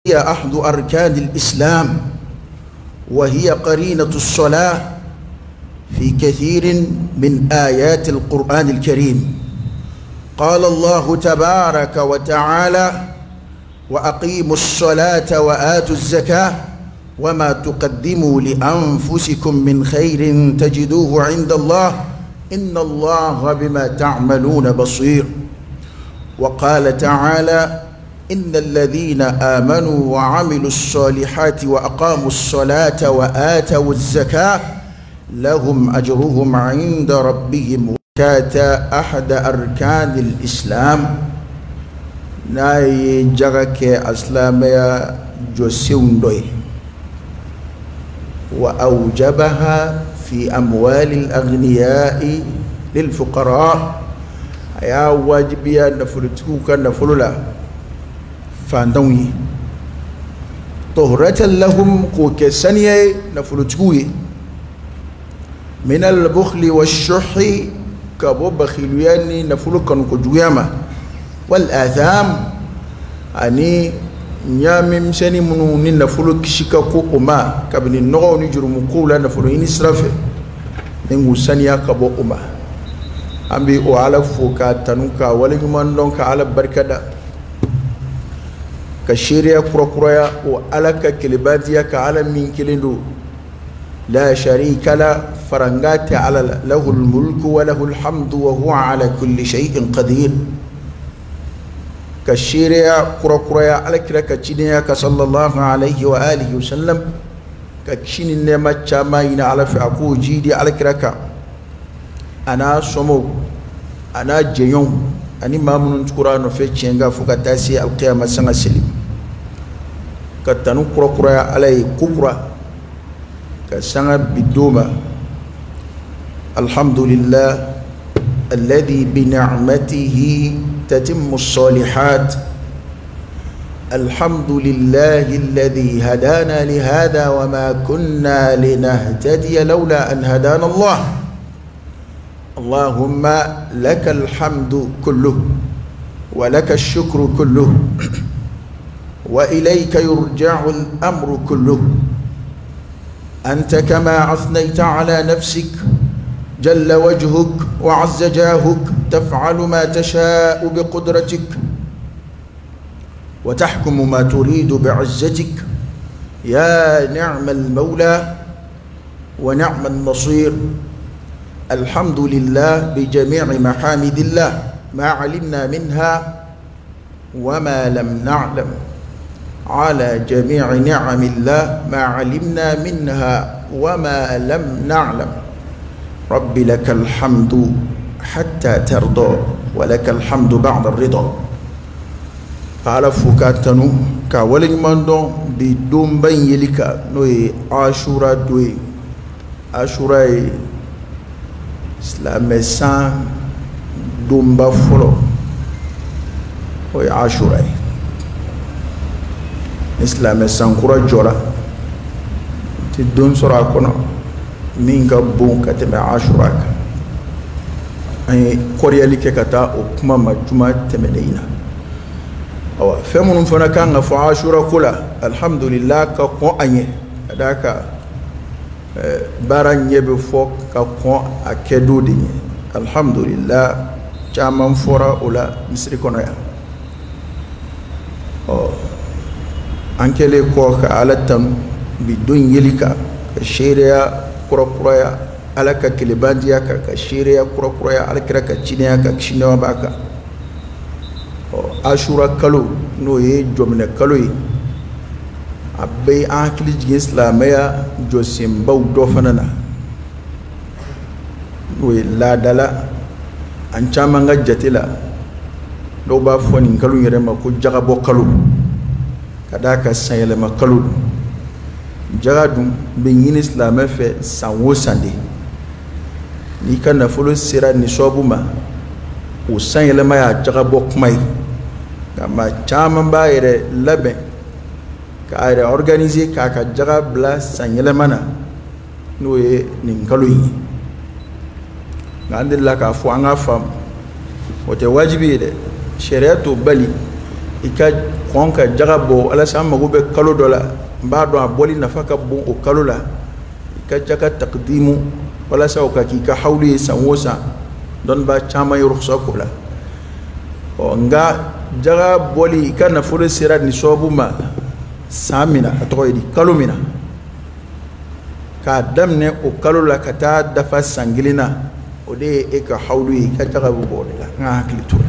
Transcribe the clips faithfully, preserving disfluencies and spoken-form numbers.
هي أحد أركان الإسلام، وهي قرينة الصلاة في كثير من آيات القرآن الكريم. قال الله تبارك وتعالى: وأقيموا الصلاة وآتوا الزكاة وما تقدموا لأنفسكم من خير تجدوه عند الله إن الله بما تعملون بصير. وقال تعالى: إن الذين آمنوا وعملوا الصالحات وأقاموا الصلاة وآتوا الزكاة لهم أجرهم عند ربهم. كانت أحد أركان الإسلام ناي جاك أسلاميا جوسيوندوي، وأوجبها في أموال الأغنياء للفقراء. يا واجبيا نفلتوك نفلولا فاندوي طهرة لهم كوكسانية نفلتوي من البخل والشح كابو بخيلياني نفلوك نكجوياما والآثام أني نيامي مساني منو نفلوك شكا كوكوما كابني نغو نجر مقولا نفلو إني سرافي ننغو سانيا كابو أما أمبي وعلى فوكا تنوكا ولنمان دونك على بركة كشيريا كروكرويا وعلى كلباتيا كعلى من كلندو لا شريك له فرنغات على له الملك وله الحمد وهو على كل شيء قدير. كشيريا كروكرويا على كلا كتشينيا كصلى الله عليه وآله وسلم كشين النعمة شاماين على فعقو جيدي على كلا أنا سمو أنا جيون أني ما من القرآن في تشينغا فكتاسي القيامة سنة سليم كتنو كرا كرا علي كبرى كسنة بدوما. الحمد لله الذي بنعمته تتم الصالحات. الحمد لله الذي هدانا لهذا وما كنا لنهتدي لولا أن هدانا الله. اللهم لك الحمد كله ولك الشكر كله وإليك يرجع الأمر كله. أنت كما أثنيت على نفسك جل وجهك وعز جاهك تفعل ما تشاء بقدرتك وتحكم ما تريد بعزتك. يا نعم المولى ونعم النصير. الحمد لله بجميع محامد الله ما علمنا منها وما لم نعلم، على جميع نعم الله ما علمنا منها وما لم نعلم. رب لك الحمد حتى ترضى ولك الحمد بعد الرضا. قال فكاتنو كاولين ماندو بدون بين يلك نوي عاشورا دوي عاشوراي سلام سان دومبا فلو وي عاشوراي إسلام سانكورا جورا تدون سورا كنا مينغا بون كتم عاشوراك أي كوريا لك كتا وكما مجمع تمنينا أو فمن فنا كان فعاشورا كلا الحمد لله كقو أني ذاك باران يبفوك كقو أكيدو دي الحمد لله جامن فورا ولا مصر كنا أو أنكلي كوك على تم بدون يليكا كشيريا كروكرويا على ككلبانجيا كشيريا كروكرويا على كرا كتشينيا كشينوا باكا أشورا كلو نوي جمنة كلوي أبي أكل جنس لاميا جوسيم باو دوفنانا نوي لا دلا أنشامانغا جتلا لو بافونين كلو يرما كو جغابو كلو kadaka sanyele makalu jagadum benyin islam fe sanwo sande ni kana folo sira ni sobuma o sanyele ma ya jagabo kumai kama chama bayre labe ka ayre organiser ka ka jagabla sanyele mana noye nin kaluyi ngandilla ka fu anga fam wote wajibi de sharia to bali ika konka jagabo ala sama gobe kalo dola mbado aboli nafaka bon o kalo la ika jaga taqdimu wala sa o kaki ka hawli sanwosa don ba chama yurukhsa kola o nga jaga boli ika nafulu sira ni sobuma samina atoyidi kalo mina ka damne o kalo la kata dafa sangilina o de e ka hawli ka jaga bo la nga hakli to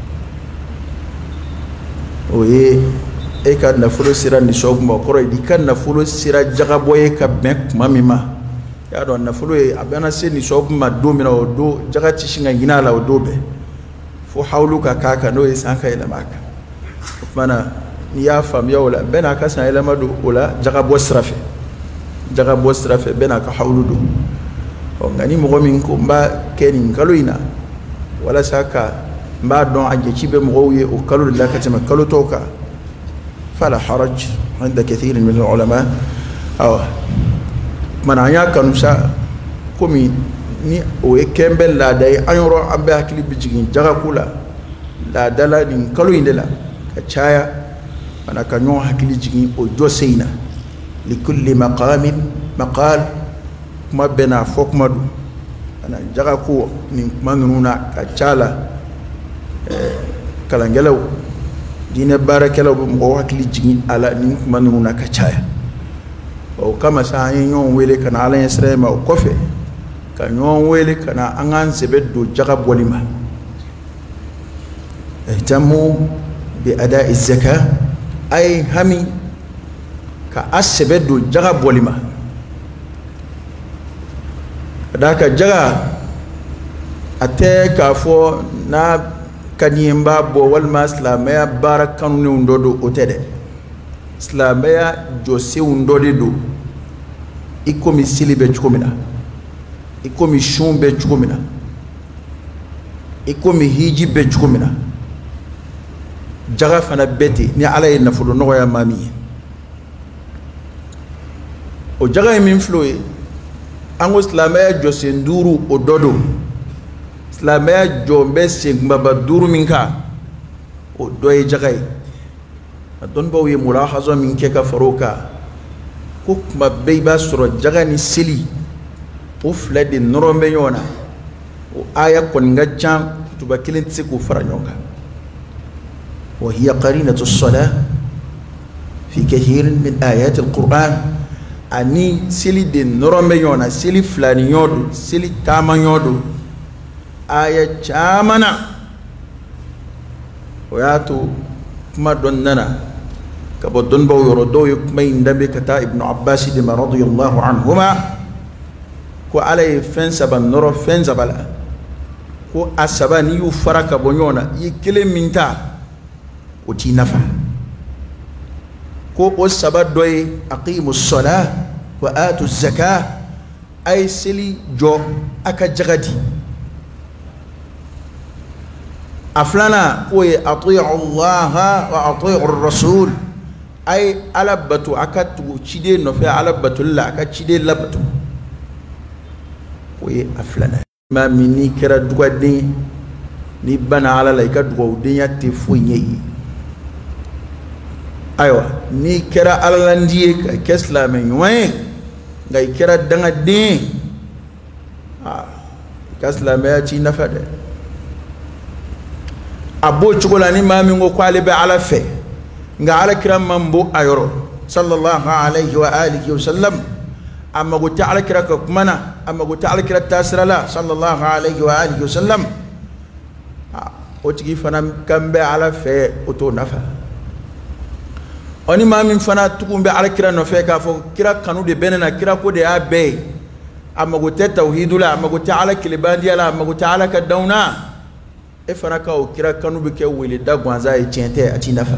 oye e ka nafolo sira ni soguma koro di kan nafolo sira jagaboye ka ben kuma mima ya do nafolo e abana se ni soguma do mina o do jaga tishinga ngina la o do be fo hawlu ka kaka no e sanka ila maka mana ni ya fam ya wala bena ka san ila madu wala jagabo strafe jagabo strafe bena ka hawlu do o ngani mo min ko mba keni kaloina wala saka ما دون عجيب مغوي وكلوا لله كتم كلوا توكا فلا حرج عند كثير من العلماء أو من عيا كنوسا كومي ني وكمبل لا داي أيورو أم بأكل بيجين جاكا كولا لا دلا نين كلوا يندلا كشايا أنا كنيو أكل بيجين وجوسينا لكل مقام مقال ما بنا فوق مدو أنا جاكا كو نين ما نونا كشالا kalangelaw dina barakelaw bo mo hakli jigin ala ni kuma nuna ka chaya o kama sa yon wele kana ala yesrema o kofe ka yon wele kana angan sebeddo jaga bolima ihtamu bi ada'i zakah ay hami ka asebeddo jaga bolima daka jaga ate ka fo na kaniyemba bo walma islamaya barakan ne undodo otede islamaya jose undode do ikomi silibe chukomina ikomi shumbe chukomina ikomi hiji be chukomina jaga fana beti ni ala ye nafudo no ya mami o jaga min floye ango islamaya jose nduru ododo islamaya jombe singba baduru minka o doye jagay don baw ye mulahaza min ke ka faroka ko kuma beyba soro jagani sili o flade norombe yona o aya kon ngajam tuba kilin tsiku faranyoka wa hiya qarinatu as-salah fi kathir min ayat al-Qur'an ani sili de norombe yona sili flani yodo sili tama yodo aya chamana wayatu kuma don nana kabo don baw yoro do yukmay ndambe kata ibnu abbas de radiyallahu anhuma ko alay fen saban noro fen zabala ko asabani yu faraka bonyona yikele minta o ti nafa ko o sabadoy aqimus salah wa atu zakah ay sili jo aka jagati aflana koye ati'u Allah wa ati'u ar-rasul ay alabatu akatu chide no fe alabatu la aka chide labatu koye aflana ma mini kera dugade ni bana ala la ka dugode ya te fuñeyi aywa ni kera ala ndiye ka kesla men yoy ngay kera danga de ah kasla me ci nafade abo chugola ni mami ngo kwale be ala fe nga ala kiram mambo ayoro sallallahu alayhi wa alihi wa sallam amma go ta'ala kiraka kumana amma go ta'ala kirat tasrala sallallahu alayhi wa alihi wa sallam o tigi fana kambe ala fe oto nafa oni mami fana tukumbe ala kira no fe ka fo kira kanu de benena kira ko de abe amma go ta tauhidula amma go ta'ala kilibandi ala amma go ta'ala ka dauna e fana ka o kira kanu be ke wele da gwanza e tiente ati nafa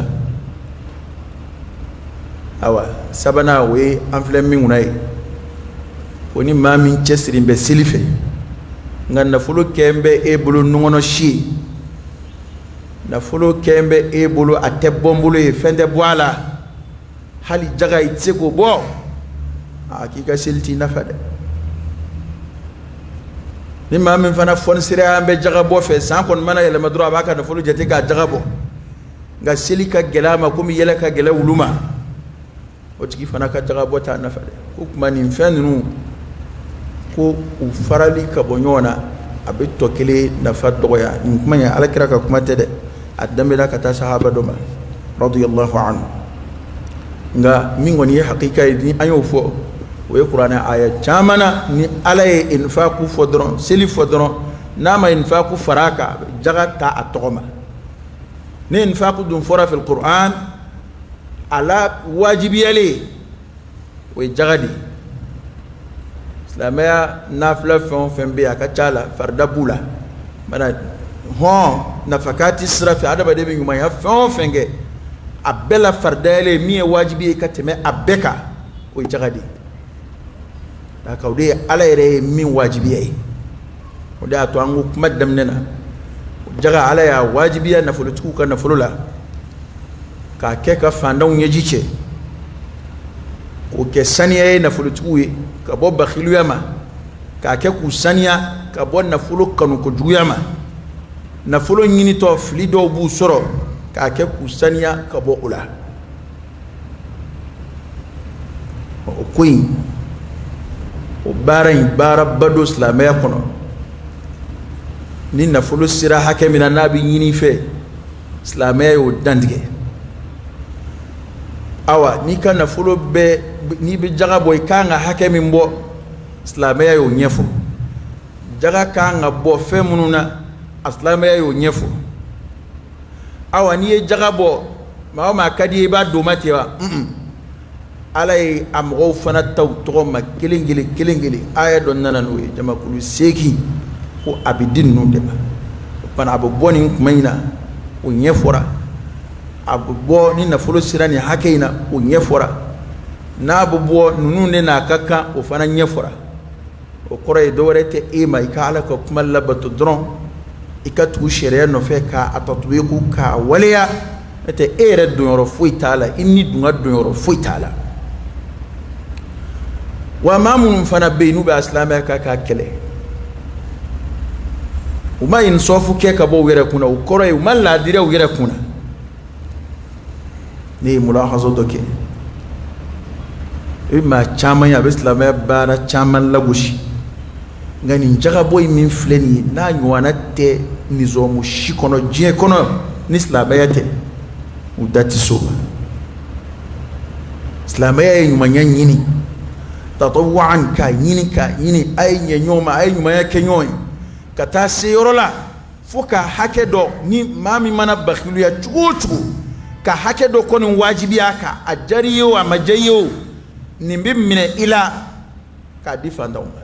awa sabana we anfle mingunai oni mami chesri be silife nganna fulo kembe e bulu nungono shi na fulo kembe e bulu ate bombulo e fende boala hali jaga itsego bo hakika silti nafa de ni mami fana fon sire ambe jaga bo fe san kon mana yele madura baka na fulo jete ka jaga bo nga seli ka gɛlɛ ma komi yɛlɛ ka gɛlɛ wulu ma o tigi fana ka jaga bɔ t'a nafa dɛ ko kuma nin fɛn ninnu ko u farali ka bɔ ɲɔgɔn na a bɛ tɔ kelen nafa dɔgɔya nin kuma in alakira ka kuma tɛ dɛ a daminɛna ka taa sahaba dɔ ma radiyallahu anhu nga min kɔni ye hakika ye ni an y'o fɔ o ye kuranɛ aya caman na ni ala ye infaku fɔ dɔrɔn seli fɔ dɔrɔn n'a ma infaku fara a kan a bɛ jaga ta a tɔgɔ ma ni infaku dun fɔra fil Qur'an ala wajibiyalen o ye jaga de ye silamɛya nafila fɛn o fɛn bɛ yen a ka ca la farida b'u la mana hɔn nafakati sira fɛ adamaden bɛ ɲumanya fɛn o fɛn kɛ a bɛɛ la faridayɛlɛ min ye wajibi ye ka tɛmɛ a bɛɛ kan o ye jaga de ye nka o de ye ala yɛrɛ ye min wajibiya ye o de y'a to an ko kuma daminɛ na jaga ala y'a wajibiya nafolotigiw ka nafolo la k'a kɛ ka fantanw ɲɛji cɛ k'o kɛ saniya ye nafolotigiw ye ka bɔ bakhiliya ma k'a kɛ k'u saniya ka bɔ nafolo kanukojuguya ma nafolo ɲinitɔ fili dɔw b'u sɔrɔ k'a kɛ k'u saniya ka bɔ o la o ko in o baara in baaraba do silamɛya kɔnɔ ni nafolo sera hakɛ min na n'a bɛ ɲini fɛ silamɛya y'o dantigɛ awa n'i ka nafolo bɛɛ n'i bɛ jaga bɔ i kan ka hakɛ min bɔ silamɛya y'o ɲɛfɔ jaga kan ka bɔ fɛn minnu na a silamɛya y'o ɲɛfɔ awa n'i ye jaga bɔ maa o maa ka di ye i b'a don ma ten wa ala ye a mɔgɔw fana taw tɔgɔ ma kelen kelen kelen kelen aya dɔ nana n'o ye jamakulu seegin ko a bɛ di ninnu de ma o fana a bɛ bɔ nin kuma in na o ɲɛfɔra a bɛ bɔ ni nafolo sera nin hakɛ in na o ɲɛfɔra n'a bɛ bɔ ninnu de n'a ka kan o fana ɲɛfɔra o kɔrɔ ye dɔwɛrɛ tɛ e ma i ka ala ka kuma labato dɔrɔn i ka tugu sariya nɔfɛ k'a tatubeku k'a waleya n'o tɛ e yɛrɛ donyɔrɔ foyi t'a la i ni dun ka donyɔrɔ foyi t'a la wa maa minnu fana bɛ yen n'u bɛ silamɛya kan k'a kɛlɛ u ma insɔfu kɛ ka bɔ u yɛrɛ kunna o kɔrɔ ye u ma laadiriya u yɛrɛ kunna ne ye mulahaza dɔ kɛ i bɛ maa caman ye a bɛ silamɛya baara caman lagosi nka nin jagabɔ in min filɛ nin ye n'a ɲɔgɔnna tɛ nizɔmu si kɔnɔ diɲɛ kɔnɔ ni silamɛya tɛ u da tɛ so ma silamɛya ye ɲumanya ɲini tatawuan k'a ɲini k'a ɲini a ye ɲɛ ɲɔgɔn ma a ye ɲumanya kɛ ɲɔgɔn ye ka taa se yɔrɔ la fo ka hakɛ dɔ ni maa min mana bakhiliya cogo o cogo ka hakɛ dɔ kɔni wajibiya kan a diyara i ye o a ma diya i ye o nin bɛ minɛ i la k'a di fantanw ma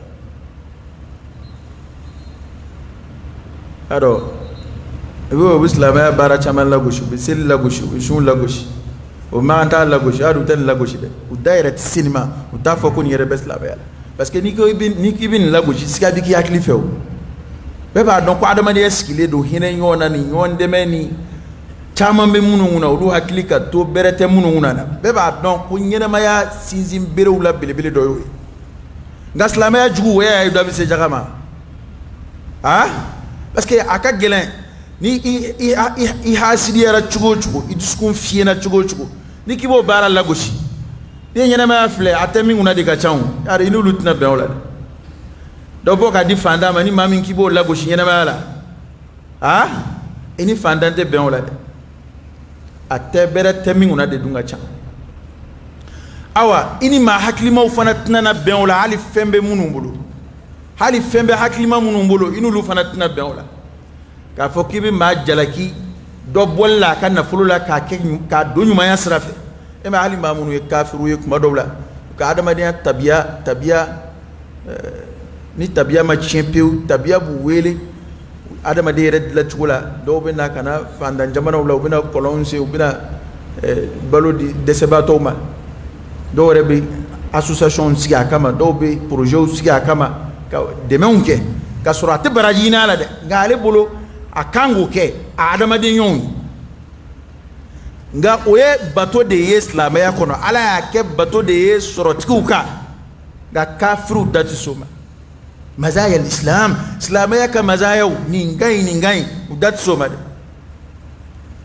y'a dɔn i bɛ o bɛ silamɛya baara caman lagosi u bɛ seli lagosi u bɛ sun lagosi o man t'a lagosi hali u tɛ nin lagosi dɛ u da yɛrɛ tɛ se nin ma u t'a fɔ ko nin yɛrɛ bɛ silamɛya la parce que n'i ko i bɛ n'i k'i bɛ nin lagosi siga bɛ k'i hakili fɛ o bɛɛ b'a dɔn ko adamadenya sigilen don hinɛ ɲɔgɔn na ni ɲɔgɔn dɛmɛ ni caman bɛ minnu kunna olu hakili ka to bɛrɛ tɛ minnu kunna na bɛɛ b'a dɔn ko ɲɛnɛmaya sinsin berew la belebele dɔ y'o ye nka silamɛya jugu o y'a ye dɔ bɛ se jaga ma ah parce que a ka gɛlɛn ni i i hasidiyara cogo o cogo i dusukun fiyɛna cogo o cogo ni k'i b'o baara lagosi ni ɲɛnɛmaya filɛ a tɛ min kunna de ka ca o yari i n'olu tɛna bɛn o la dɛ dɔ bɔ ka di fantan ma ni maa min k'i b'o lagosi ɲɛnɛmaya la ah i ni fantan tɛ bɛn o la dɛ a tɛ bɛrɛ tɛ min kunna de dun ka ca awa i ni maa hakilimaw fana tɛna na bɛn o la hali fɛn bɛ minnu bolo hali fɛn bɛ hakilima minnu bolo i n'olu fana tɛna bɛn o la k'a fɔ k'i bɛ maa jalaki dɔ bɔli la a ka nafolo la k'a kɛ k'a don ɲumanya sira fɛ e ma hali maa minnu ye kafiru ye kuma dɔw la u ka adamadenya tabiya tabiya ni tabiya ma tiɲɛ pewu tabiya b'u wele adamaden yɛrɛ dilancogo la dɔw bɛ na ka na fantan jamanaw la u bɛ na kɔlɔnw se u bɛ na balo di dɛsɛbaatɔw ma dɔw yɛrɛ bɛ association sigi a kama dɔw bɛ projetw sigi a kama ka dɛmɛw kɛ ka sɔrɔ a tɛ baraji ɲini a la dɛ nka ale bolo a kan k'o kɛ a adamaden ɲɔgɔnw ye nka o ye bato de ye silamɛya kɔnɔ ala y'a kɛ bato de ye sɔrɔtigiw kan nka kafiriw da tɛ so ma mazaya islam silamɛya ka mazayaw nin ka ɲi nin ka ɲi u da tɛ so ma dɛ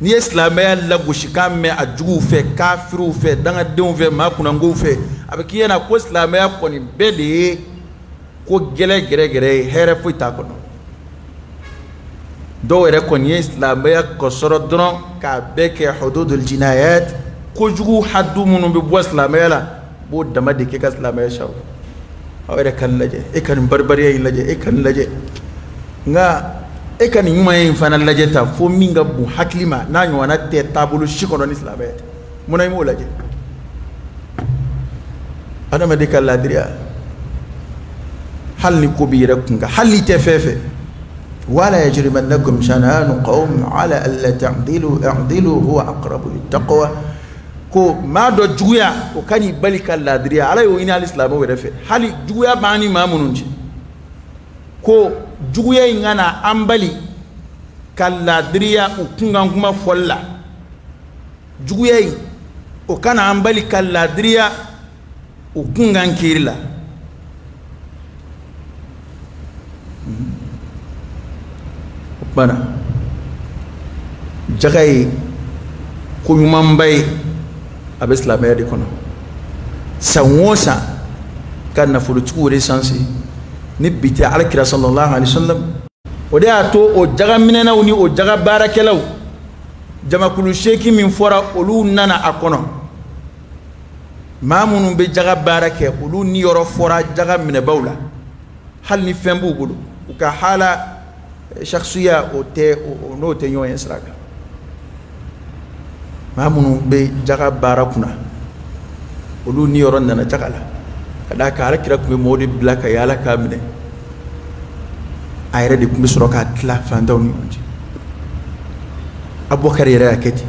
ni islamaya la gushikam me ajugu fe kafiru fe danga deun fe ma kunango fe abeki yana ko islamaya ko ni bede ko gele gere gere here fuita ko no do ere ko ni islamaya ko soro dron ka beke hududul jinayat ko jugu haddu munum be bo islamaya la bo dama de ke islamaya shaw awere kan laje e kan barbariya laje e kan laje nga e kan nyuma yin fana laje ta fo minga bu haklima na nyona te tabulu shikono islamaya munay mo laje ana ma de kan ladriya hal ni kubira kunga hal ni tefefe wala yajrimannakum shana'anu qawm ala alla ta'dilu i'dilu huwa aqrabu littaqwa ko ma do juya o kani balika ladriya ala yo ina alislam o refe hali juya bani mamununci ko juya ngana ambali kalladriya o kunga kuma folla juya o kana ambali kalladriya o kunga kirla bana jagay ko nyumam bay abe islamaya de kono sanwosa kan na fulu tuure sansi ni biti alkira sallallahu alaihi wasallam o de ato o jaga minena woni o jaga barakelaw jama kulu sheki min fora olu nana akono mamunu be jaga barake olu ni yoro fora jaga mine bawla hal ni fembu bulu ka hala shakhsiya o te o no te nyo insraka mamunu be jaga barakuna olu ni yoro nana jagala kada ka alkira ko modi blaka yala kamne ayre de kumbe soroka tla fandaw ni onji abubakar yere aketi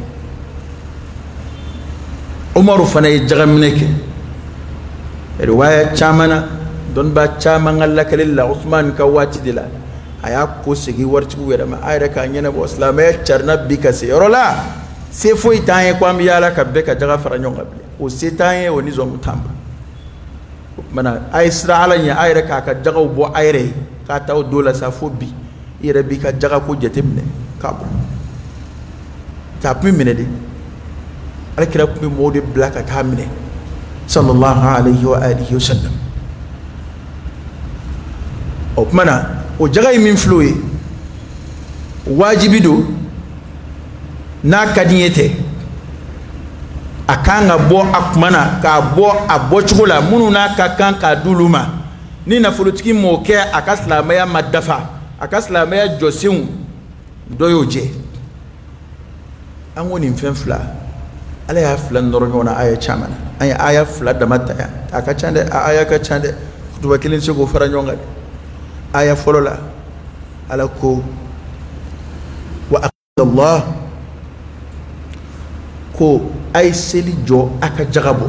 umaru fana jaga mineke riwaya chamana don ba chamanga lakalilla usman ka wati dila aya ko sigi warti wera ma ayre ka nyana bo islamay charna bikase yorola se foi tanye kwam yala ka beka jaga faranyo ngable o se tanye woni zo mutamba mana ay sira ala nya ayre ka ka jaga bo ayre ka taw dola sa fobi ire bi ka jaga ko jetemne ka bo ta pi minede alkira ko modi blaka ta mine sallallahu alayhi wa alihi wa sallam o mana o jaga min floye wajibi do na kadiyete akanga bo akmana ka bo abochula munu na kakan ka duluma ni na folotiki mo ke akaslamaya madafa akaslamaya josin doyoje angoni mfenfla ala ya fla ndoro ngona aya chamana aya aya fla da mataya akachande aya ka chande kutuba kilin sego faranyonga aya folola ala ko wa Allah ko ay seli jo aka jagabo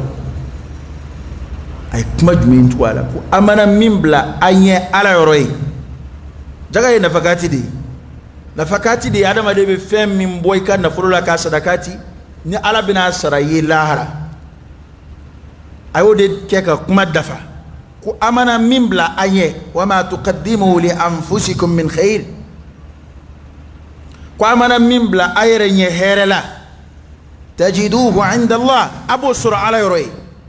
ay kuma jumin tuwala ko amana mimbla anye ala yoroi jaga ye nafakati di nafakati di adama de be fem min boy kan na furula ka sadakati ni ala bina sarayi lahara ayo de keka kuma dafa ko amana mimbla anye wama tuqaddimu li anfusikum min khair ko amana mimbla ayre nye herela تجدوه عند الله أبو سر على يروي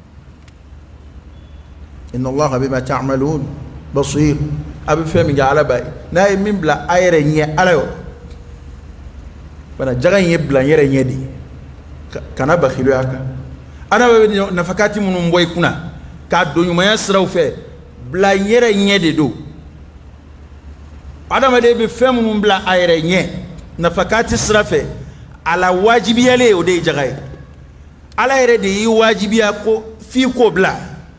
إن الله بما تعملون بصير أبو فهم على باي ناي من بلا أيرني على يو بنا جعان يبلا يرني دي كنا بخيلو أكا أنا نفكاتي من مبوي كنا كادو يوم يسرو في بلا يرني دي دو أنا ما دي بفهم من بلا أيرني نفكاتي سرفه ala wajibiya le o de jagay ala yere de yi wajibiya ko fi ko bla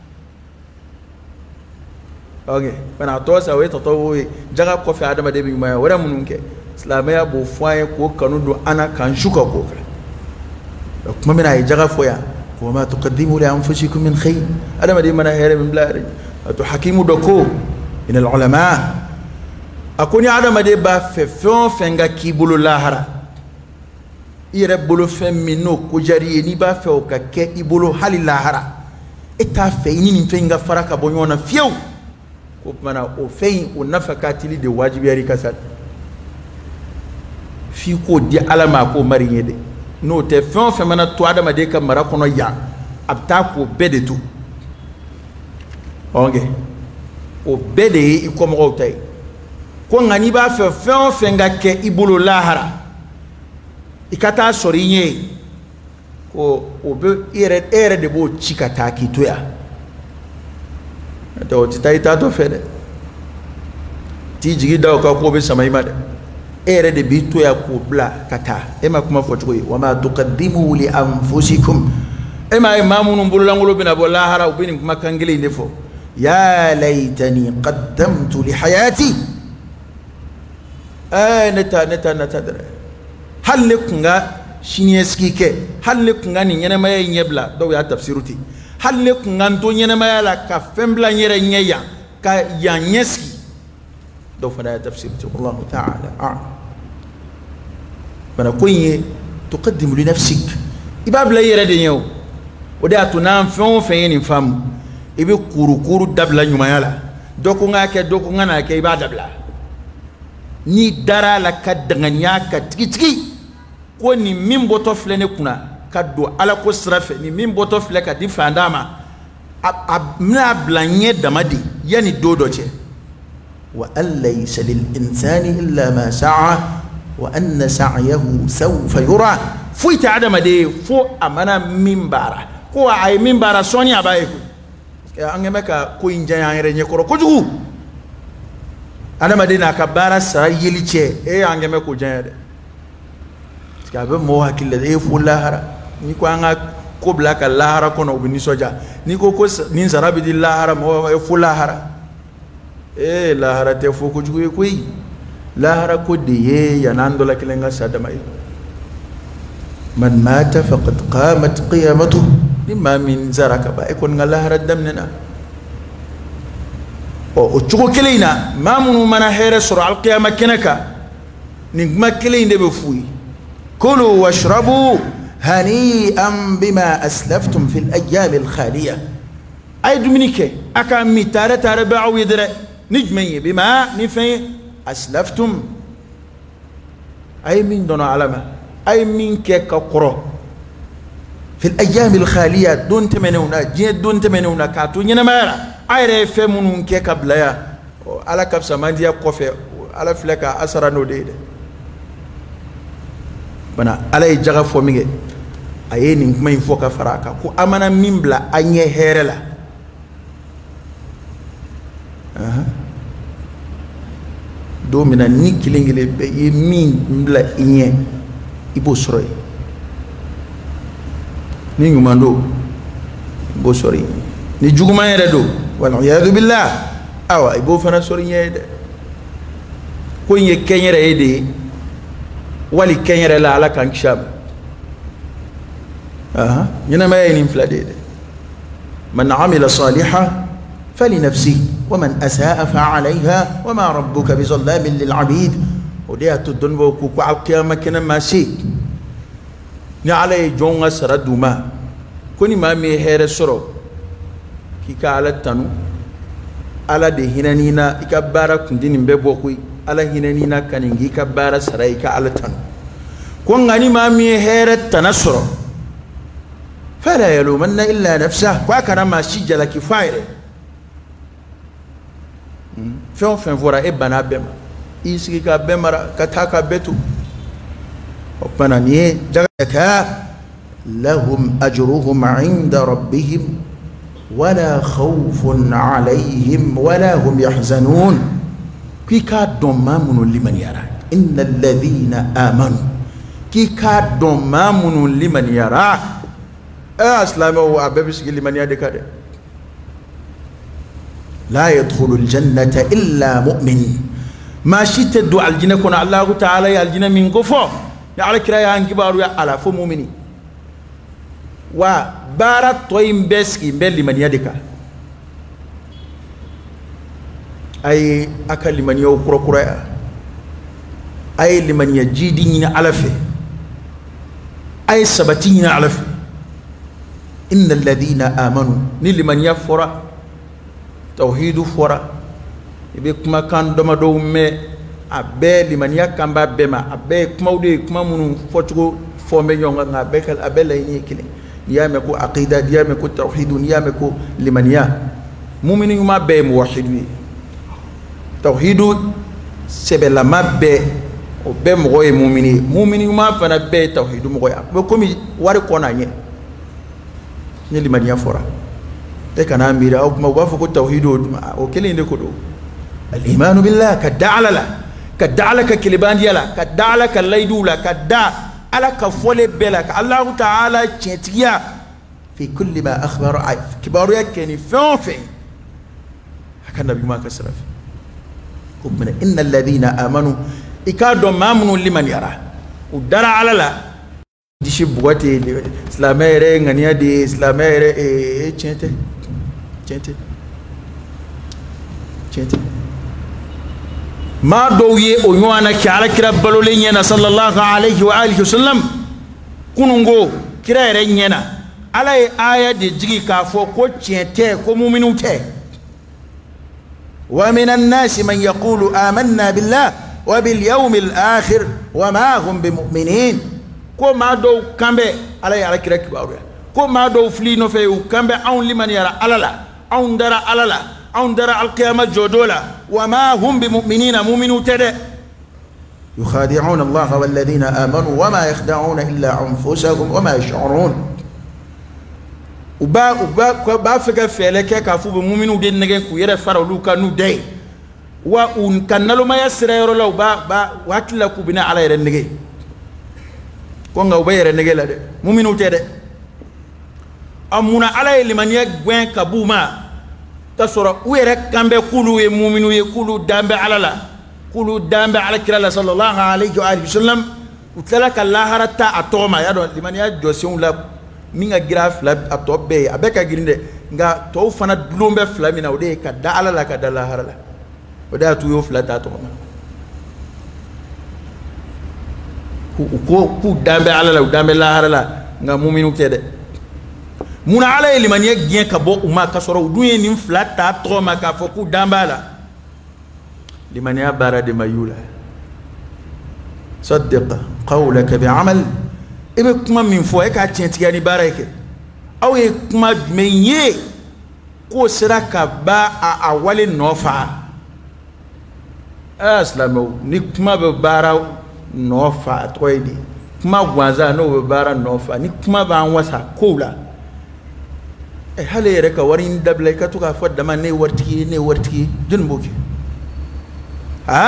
okay bana to sa we to to we jaga ko fi adama de bi ma wara mununke islamaya bo foye ko kanu do ana kan shuka ko ka kuma mina yi jaga foya ko ma tuqaddimu li anfusikum min khair adama de mana here min bla to hakimu do ko min al ulama akoni adama de ba fe fon fenga kibulu lahara ire bolo fem mino ko jari ni ba fe o ka ke ibolo halilahara eta fe ni ni fenga faraka bonyona fiew ko mana o fe o nafakati li de wajibi yari kasat fi ko di alama ko mari yede no te fon fe mana to adama de ka mara kono ya abta ko bedetu onge o bede i ko mo tay ko ngani ba fe fon fe ngake ibulu lahara ikata sorinye ko obe ere ere de bo chikata kitoya to titaita to fede ti jigi daw ka ko be samay made ere de bi to ya ko bla kata e ma kuma fo wa ma tuqaddimu li anfusikum e ma imamun bulangulu bina bolla hara ubin kuma kangele ne fo ya laitani qaddamtu li hayati ay neta neta neta halle kunga shinieski ke halle kunga ni nyene maye nyebla do ya tafsiruti halle kunga ndo nyene maye la ka fembla nyere nyeya ka ya nyeski do fada tafsiruti Allah ta'ala a bana koye tuqaddimu li nafsik ibab la yere de nyew o da tunan fon fen ni fam ibe kuru kuru dabla nyuma yala doko nga ke doko nga na ke iba dabla ni dara la kadanganya ka tiki tiki ko ni min boto fle ne kuna kaddo ala ko srafe ni min boto fle ka di fandama abna blanye damadi yani dodo che wa allaysa lil insani illa ma sa'a wa anna sa'yahu sawfa yura fuita adama de fo amana minbara ko ay minbara soni abaye ko angeme ka ko injaya ngere nyekoro ko jugu adama de na ka bara sa yeliche e angeme ko jaya ska be mo hakille e fu lahara ni ko anga ko blaka lahara kono ubini soja ni ko ko ni zarabi di lahara mo e fu lahara e lahara te fu ko jugu ko yi lahara ko de ye yanando la kilenga sadama man mata faqad qamat qiyamatuhu lima min zaraka ba e kon lahara damnena o jugo kelina mamunu mana here sura al qiyamah kenaka ni makele inde be fuyi كلوا واشربوا هنيئا بما أسلفتم في الأيام الخالية أي دومينيكي أكا ميتارة تاربع ويدرى نجمي بما نفي أسلفتم أي من دون علامة أي من كيكا قرى في الأيام الخالية دون تمنونا جين دون تمنونا كاتو ينمارا أي ريفي منون كيكا بلايا على كبسة مانديا قفة على فلكا أسرى نوديد bana alay jaga fo minge aye ni kuma info ka faraka ko amana mimbla anye herela aha do mina ni kilingile be ye min mbla inye ibo soroy ni ngumando bo sori ni juguma yere do wal iyad billah awa ibo fana sori yede ko nye kenyere yede wali kenyere la ala kan kishab aha yana ma yin fladede man amila salihan falinafsi wa man asaa fa alayha wa ma rabbuka bizallamin lil abid odiyatu dunbo ku ku alqiyama kana masi ya alay jonga saraduma koni ma me here soro kika ala tanu ala de hinanina ikabara kundini mbebo ku ala hinanina kaningi kabara sarai ka ala tanu ko ngani ma mi here tanasro fala yalumanna illa nafsah kwa kana ma shijala kifaire fon fen vora e bana bema isi ka bemara kataka betu opana ni jagaka lahum ajruhum inda rabbihim wala khawfun alayhim wala hum yahzanun kika domamunu liman yara innal ladhina amanu kika domamunu liman yara aslamu wa ababis liman yade kade la yadkhulu aljannata illa mu'min ma shitadu aljina kuna allah ta'ala ya aljina min gofo ya alkira ya angibaru ya ala fo mu'mini wa barat toyim beski mbel liman yade ka ay akal liman yow kuro kuro ay liman yajidi ni alafe ay sabati ni alafe innal ladina amanu ni liman yafura tawhidu fura ibe kuma kan doma do me abe limaniya kamba bema abe kuma de kuma munu fotugo fombe nyonga nga bekal abe la ni kile niyame ko aqida niyame ko tawhid niyame ko limaniya mu'minu ma be muwahhid tawhid sebe la mabbe o be mo e mu'mini mu'minu ma fana be tawhid mo ya be komi wari kona nye ni limaniya fora te kana mira au kuma wafu ko tawhid o kile inde ko do al iman billah kad'ala كدعلك كلبان يلا كدعلك الليدولا كدع على كفول بلك الله تعالى تشتيا في كل ما أخبر كبار يكني فين فين هكذا النبي ما كسرف من إن الذين آمنوا إكادوا ما منوا لمن يرى ودرا على لا دي شبواتي إسلامي رين غنيا دي إسلامي رين إيه تشنتي تشنتي تشنتي ما دويه أيوانا كعلى كرا بلولينينا صلى الله عليه وآله وسلم كنونغو كرا رينينا على آية دي جيكي كافو كو تشنتي كو مؤمنو تي ومن الناس من يقول آمنا بالله وباليوم الآخر وما هم بمؤمنين كو ما دو كامبي على على كرا كباوريا كو ما دو فلينو فيو كامبي أون لمن يرى ألالا أون درا ألالا أون درا القيامة جودولا وما هم بمؤمنين مؤمنو تدى يخادعون الله والذين آمنوا وما يخدعون إلا أنفسهم وما يشعرون وبا وبا با فكا فيلك كافو بمؤمنو دي نغن كو يرى فرو لوكا نو دي وان كان لو ما يسر يرو لو با با واتلا كو بنا على يرى نغي كونغا وبا يرى نغي لا دي مؤمنو تدى امونا على لمن يغن كبوما تصور ويرك كامبي كولو مؤمنو يكولو دامبي على لا كولو دامبي على كلا صلى الله عليه واله وسلم وتلك الله رتا اتوما يا دو لمن يا جوسيون لا ميغا غراف لا اتوبي ابيكا غيرinde nga to fana dulombe flamina ode ka da ala la ka da la harala oda tu yo flata to ma ku ku ku dambe ala la dambe la harala nga mu'minu tede muna ala liman yegien ka bo uma ka soro duye nim flata to ma ka foku dambala liman ya barade mayula صدق قولك بعمل ibe kuma min fo e ka tientiga ni barake aw e kuma menye ko sira ka ba a awale nofa aslamo ni kuma be bara nofa toydi kuma gwanza no be bara nofa ni kuma ba wasa kola e hale reka warin dable ka tuka fodda man ne wartiki ne wartiki dun boki ha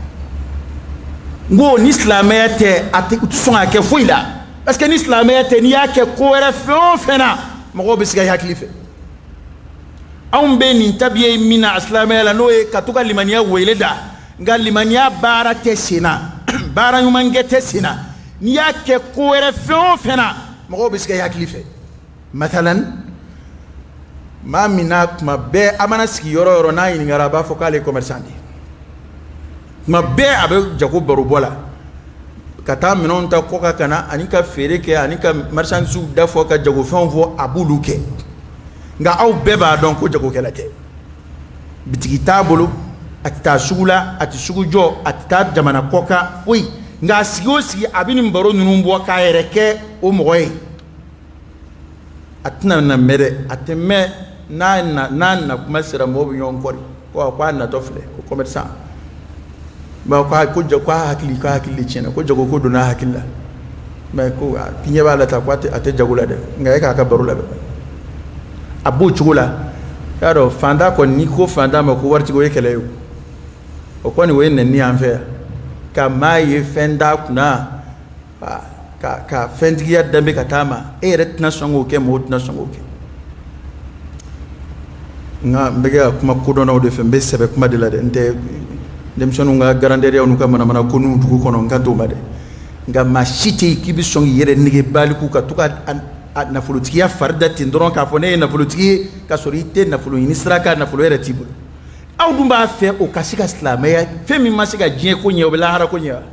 ngo ni islamete ati tusonga ke fuila parce que ni islamete ni yake ko re fon fena mo be siga yaklife am be ni tabiye mina islamela no e katuka limania weleda ngal limania bara tesina bara nyuma ngete sina ni yake ko re fon fena mo be siga yaklife mathalan ma mina ma be amana sigi yoro yoro na yin ngaraba fokale commerçant ma be abe jago baro bola kata minon ta koka kana anika fereke anika marchandise da fo ka jago fon fo abuluke nga aw beba don ko jago kelate bitigi tabulu atita sugula ati sugujo atita jamana koka oi nga sigosi abini mbaro nunu mbo ka ereke o moye atna na mere ateme na na na na masira mo bi yon kori ko kwa na tofle ko commerçant ba ko ko jo ko hakili ko hakili chena ko jogo ko dona hakilla mais ko pinye bala ta ko ate jagula de ngai ka ka barula be abu chugula yaro fanda ko ni ko fanda ma ko warti go yekele yo o ko ni we ni anfe ka mai fenda kuna ka ka fendi ya dambe katama e retna songo ke mo retna songo ke nga mbega kuma ko dono de fembe sebe kuma de la de nte dem sonu nga garanderia onu ka mana mana konu tuku kono nga do made nga mashiti kibi songi yere nige baliku ka tuka na fulutiya farda tindron ka fone na fulutiye ka sorite na fulu ministra ka na fulu yere tibu aw dumba fe o kasika islamaya fe mi masika jie ko nyew be la hara ko nyew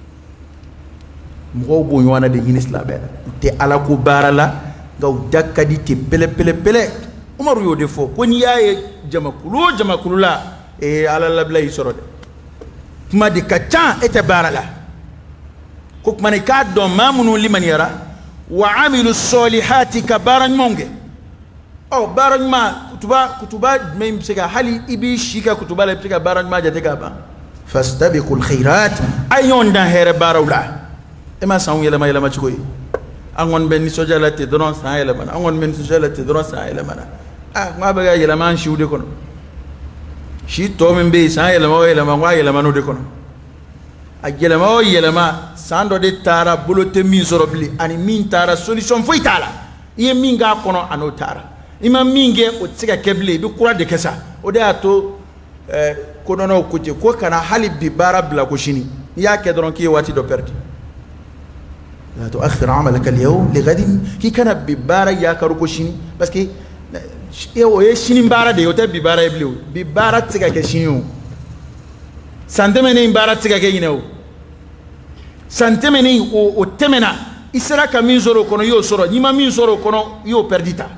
mo bo nywana de islamaya te ala ko barala nga dakadi te pele pele pele umaru yo defo ko nyaye jamakulu jamakulu la e ala la blay sorode kuma de ka ca ete baara la ko kuma ne k'a dɔn maa minnu limaniyara wa amilu solihati ka baara ɲumanw kɛ ɔ baara ɲuman kutuba kutuba jumɛn bɛ se ka hali i b'i si ka kutuba la i bɛ se ka baara ɲuman jate k'a ban fastabiqul khairat a ye ɲɔgɔn dan hɛrɛ baaraw la e ma san yɛlɛma yɛlɛma cogo ye an kɔni bɛ nisɔndiya la ten dɔrɔn san yɛlɛmana an kɔni bɛ nisɔndiya la ten dɔrɔn san yɛlɛmana ah n k'a bɛ ka yɛlɛma an siw de kɔnɔ si tɔ min bɛ yen san yɛlɛma o yɛlɛma n k'a yɛlɛma n'o de kɔnɔ a yɛlɛma o yɛlɛma san dɔ de taara bolo tɛ min sɔrɔ bilen ani min taara solution foyi t'a la i ye min k'a kɔnɔ a n'o taara i ma min kɛ o tɛ se ka kɛ bilen i bɛ kura de kɛ sa o de y'a to ɛɛ kodɔnnaw ko ten ko kana hali bi baara bila ko sini n'i y'a kɛ dɔrɔn k'i ye waati dɔ pɛridi la tu'akhkhir 'amalaka al-yawm li ghadin k'i kana bi baara yaakaru ko sini parce que o ye sini baara de ye o tɛ bi baara ye bilen o bi baara tɛ se ka kɛ sini o san tɛmɛnen baara tɛ se ka kɛ ɲinɛ o san tɛmɛnen o o tɛmɛna i sera ka min sɔrɔ o kɔnɔ i y'o sɔrɔ n'i ma min sɔrɔ o kɔnɔ i y'o pɛridi ta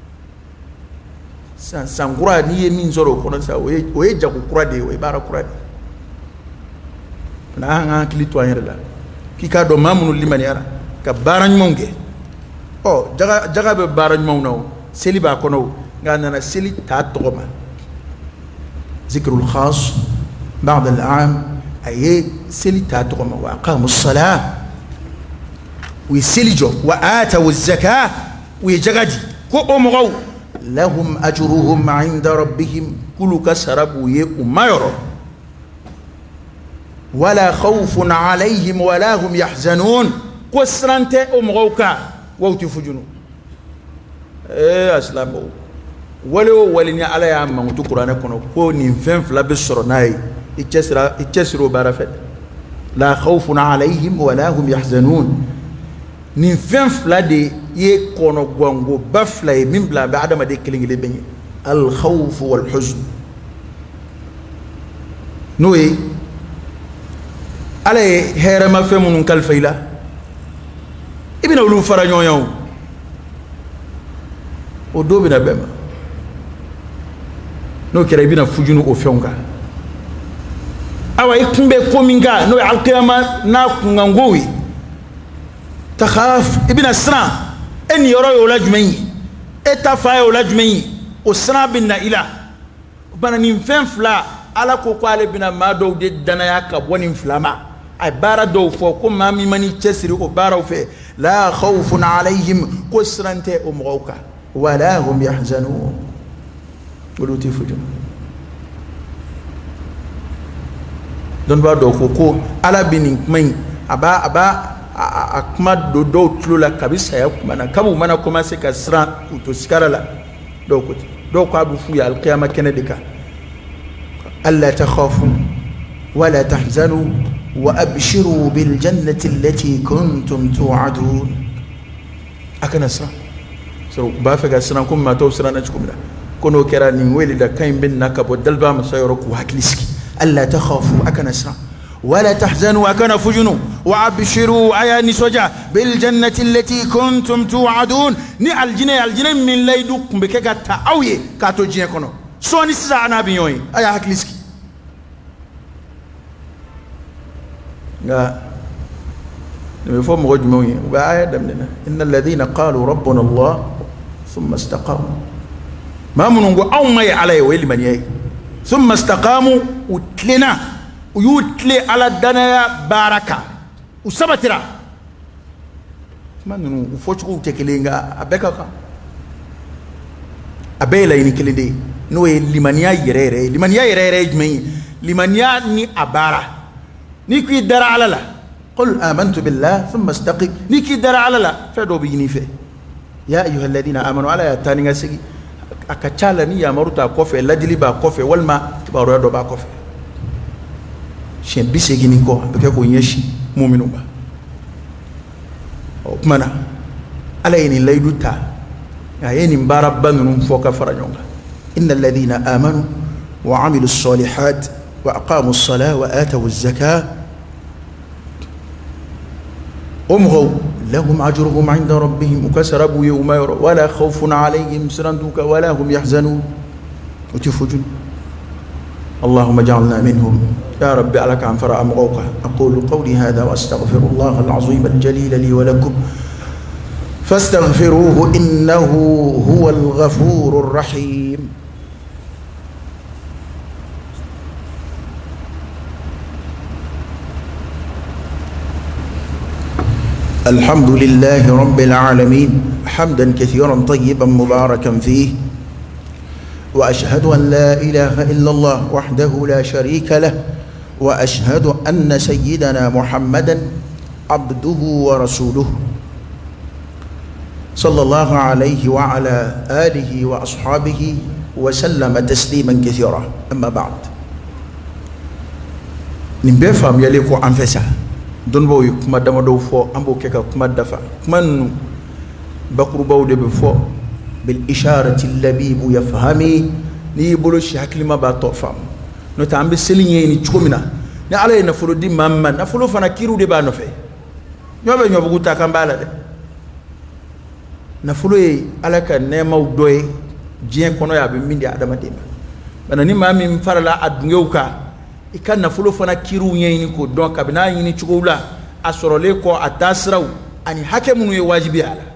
san san kura n'i ye min sɔrɔ o kɔnɔ sisan o ye o ye jago kura de ye o ye baara kura de ye an k'an hakili to an yɛrɛ la k'i k'a dɔn maa minnu limaniyara ka baara ɲumanw kɛ ɔ jaga jaga bɛ baara ɲumanw na o seli b'a kɔnɔ o nka a nana seli t'a tɔgɔ ma zikrul khas ba'da al-'am a ye seli t'a tɔgɔ ma wa aqamu s-salah u ye seli jɔ wa atawu z-zakah u ye jaga di ko o mɔgɔw lahum ajruhum 'inda rabbihim k'olu ka sara b'u ye u ma yɔrɔ wala khawfun 'alayhim wala hum yahzanun ko siran tɛ o mɔgɔw kan wa u tɛ fujunu ee asilamɛw wale o wale ni ala y'a mankutu kuranɛ kɔnɔ ko nin fɛn fila bɛ sɔrɔ n'a ye i cɛsira i cɛsiri o baara fɛ la khawfun 'alayhim wala hum yahzanun nin fɛn fila de ye kɔnɔguwangoba fila ye min bila a bɛ adamaden kelen kelen bɛ ɲɛ al khawf wal huzn n'o ye ala ye hɛrɛma fɛn minnu kalifa i la i bɛna olu fara ɲɔgɔn kan o don bɛna bɛn ma n'o kɛra i bɛna fujunu o fɛnw kan awa i kun bɛ ko min kan n'o ye alikiyama n'a kunkankow ye takhaf i bɛna siran e nin yɔrɔ ye o la jumɛn ye e ta fa ye o la jumɛn ye o siran bɛ na i la o bana nin fɛn fila ala ko ko ale bɛna maa dɔw de danaya ka bɔ nin fila ma a ye baara dɔw fɔ ko maa min ma n'i cɛsiri o baaraw fɛ la khawfun 'alayhim ko siran tɛ o mɔgɔw kan wala hum yahzanun olu tɛ fujunu dɔnnibaa dɔw ko ko ala bɛ nin kuma in a b'a a b'a a kuma don dɔw tulo la kabi saya kuma na kabi u mana commencer ka siran k'u to sigara la dɔw ko ten dɔw ko a bɛ f'u ye alikiyama kɛnɛ de kan alla takhafu wala tahzanu wa abshiru bil jannati allati kuntum tu'adun a kana siran sɔrɔ u b'a fɛ ka siran komi maa tɔw siranna cogo min na ko n'o kɛra nin wele da kan in bɛ na ka bɔ daliba masa yɔrɔ k'u hakili sigi alla takhafu a kana siran ولا تحزنوا وكان فجنوا وابشروا ايا نسوجا بالجنه التي كنتم توعدون ني الجنه الجنه من ليدكم بكا تاوي كاتو جين كونو سوني سا انا بيوي ايا حكليسكي غا نفهم مجموعي وايا دمنا ان الذين قالوا ربنا الله ثم استقاموا ما منغو او ما عليه ويل من يي ثم استقاموا وتلنا ويوتلي على الدنيا باركة وسبترا ما نو وفوتشكو تكلينغا أبكاكا أبيلا يني كليدي نو لمانيا يريري لمانيا يريري جمعي لمانيا ني أبارا نيكي دارا على لا قل آمنت بالله ثم استقق نيكي دارا على لا فدو بيني في يا أيها الذين آمنوا على يتانيغا سيغي أكتشالا ني يامروتا كوفي لدلي با كوفي والما تبارو يدو با كوفي siyɛn bi seegin kɔ a bɛ kɛ k'o ɲɛsin muminw ma o kuma na ala ye nin layidu ta a ye nin baaraba ninnu fɔ ka fara ɲɔgɔn kan inna alladhina amanu wa amilu s-salihat wa aqamu s-salah wa atawu z-zakah o mɔgɔw lahum ajruhum 'inda rabbihim u ka sara b'u ye u ma yɔrɔ wala khawfun 'alayhim siran t'u kan wala hum yahzanun u tɛ fujunu اللهم اجعلنا منهم يا رب. على كان فرأ مغوقة. أقول قولي هذا وأستغفر الله العظيم الجليل لي ولكم فاستغفروه إنه هو الغفور الرحيم. الحمد لله رب العالمين حمدا كثيرا طيبا مباركا فيه، وأشهد أن لا إله إلا الله وحده لا شريك له، وأشهد أن سيدنا محمدا عبده ورسوله صلى الله عليه وعلى آله وأصحابه وسلم تسليما كثيرا. أما بعد، نبفهم يليكو أنفسا دون بو كما دمدو فو أمبو كيكا كما دفع كمان بقر بو دبفو بالإشارة اللبيب يفهمي ني بولو شكل ما باتو فام نتا أمبي سليني ني تشومنا ني علي نفلو دي ماما نفلو فانا كيرو دي بانو في نيوبا نيوبا غوتا كامبالا دي نفلو على نيما ودوي جين كونو يابي مندي آدم ديما بنا ني مامي مفارلا أدنيوكا ikan nafolo fana kiru nyeni ko don kabina yini chugula asorole ko atasraw ani hakemu ye wajibi ala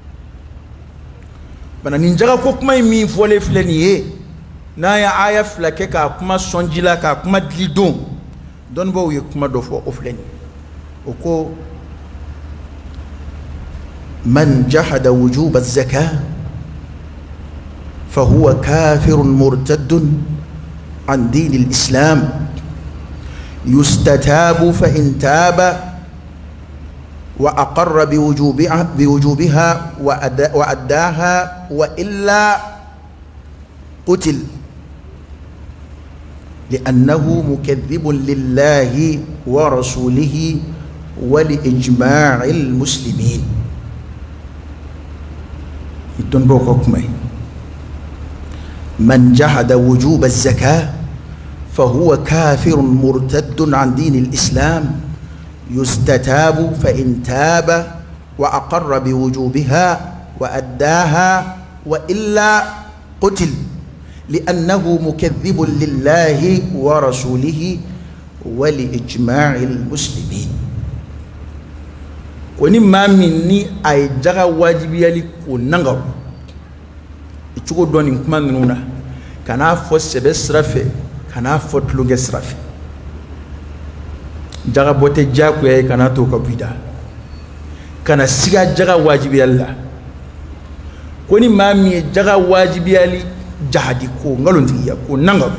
bana ninjaga ko kuma mi fole fleni ye na ya aya flake ka kuma sonjila ka kuma dilidon don bo ye kuma do fo ofleni o ko man jahada wujub az-zakah fa huwa kafirun murtaddun an din al-islam يستتاب فإن تاب وأقر بوجوبها, بوجوبها وأداها وإلا قتل لأنه مكذب لله ورسوله ولإجماع المسلمين. من جحد وجوب الزكاة فهو كافر مرتد عن دين الإسلام يستتاب فإن تاب وأقر بوجوبها وأداها وإلا قتل لأنه مكذب لله ورسوله ولإجماع المسلمين. ونما مني أي جغا واجبي لكو نغو يتشكو دوني كمان نونا كان أفوس بسرفي kana fotlu gesrafi jaga bote jaku ya kana to ka bida kana siga jaga wajibi Allah koni mami jaga wajibi ali jahadi ko ngalontiya ko nangam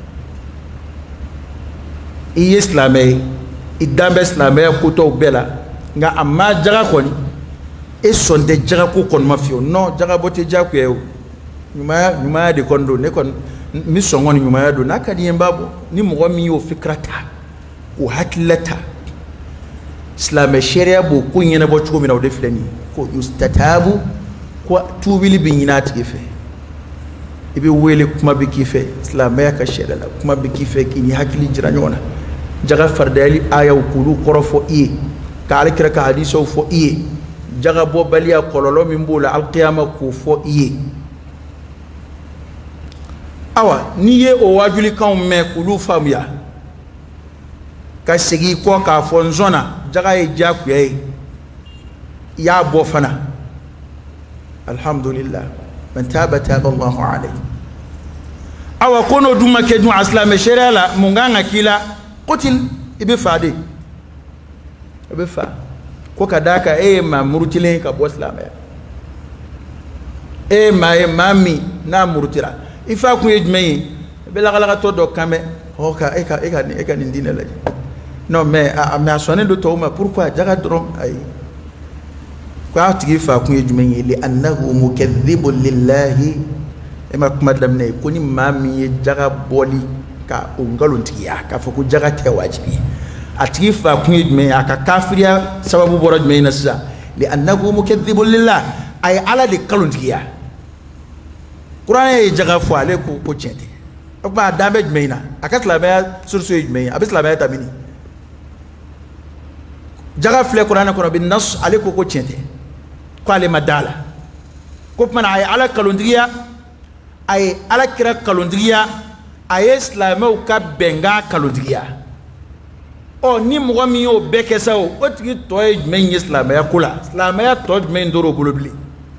i islamé idambe islamé ko to bela nga amma jaga koni e sonde jaga ko kon mafio no jaga bote jaku ya nyuma nyuma de kondo ne kon mi songoni nyuma yado nakadi mbabo ni mgomi yo fikrata ko hatlata islam sharia bo ko nyena bo chomi na o deflani ko yustatabu ko tubili binyinati kefe ibe wele kuma bikife islam ya ka sharia la kuma bikife kini hakili jira nyona jaga fardali aya kulu korofo i ka alkira ka hadiso fo i jaga bo baliya kololo mimbola alqiyama ko fo i awa niye o wajuli kan me kulu famya ka segi ko ka fonzona jaga e jaku ye ya bo fana alhamdulillah man taba taba Allahu alayhi awa kono duma ke dum aslam sharia la munganga kila qutil ibe fade ibe fa ko kadaka e ma murtile ka bo islam e ma e mami na murtira ifa ku yejmei bela gala to do kame hoka eka eka eka ndina la non mais a me asone do to ma pourquoi jaga drom ay kwa tigi fa ku yejmei li annahu mukaththibun lillahi ema kuma damne kuni mami jaga boli ka ungalo ntiya ka fa ku jaga te wajibi atigi fa ku yejmei aka kafiriya sababu boroj mei nasa li annahu mukaththibun lillah ay ala de kaluntiya Quran ye jaga fo ale ko ko tiente ba damage meina akatla ba sursu meina abisla ba tamini jaga fle Quran ko bin nas ale ko ko tiente ko ale madala ko man ay ala kalondriya ay ala kira kalondriya aye silamɛw ka bɛnkan kalontigiya ɔ ni mɔgɔ min y'o bɛɛ kɛ sa o o tigi tɔ ye jumɛn ye silamɛya ko la silamɛya tɔ jumɛn tor'o bolo bilen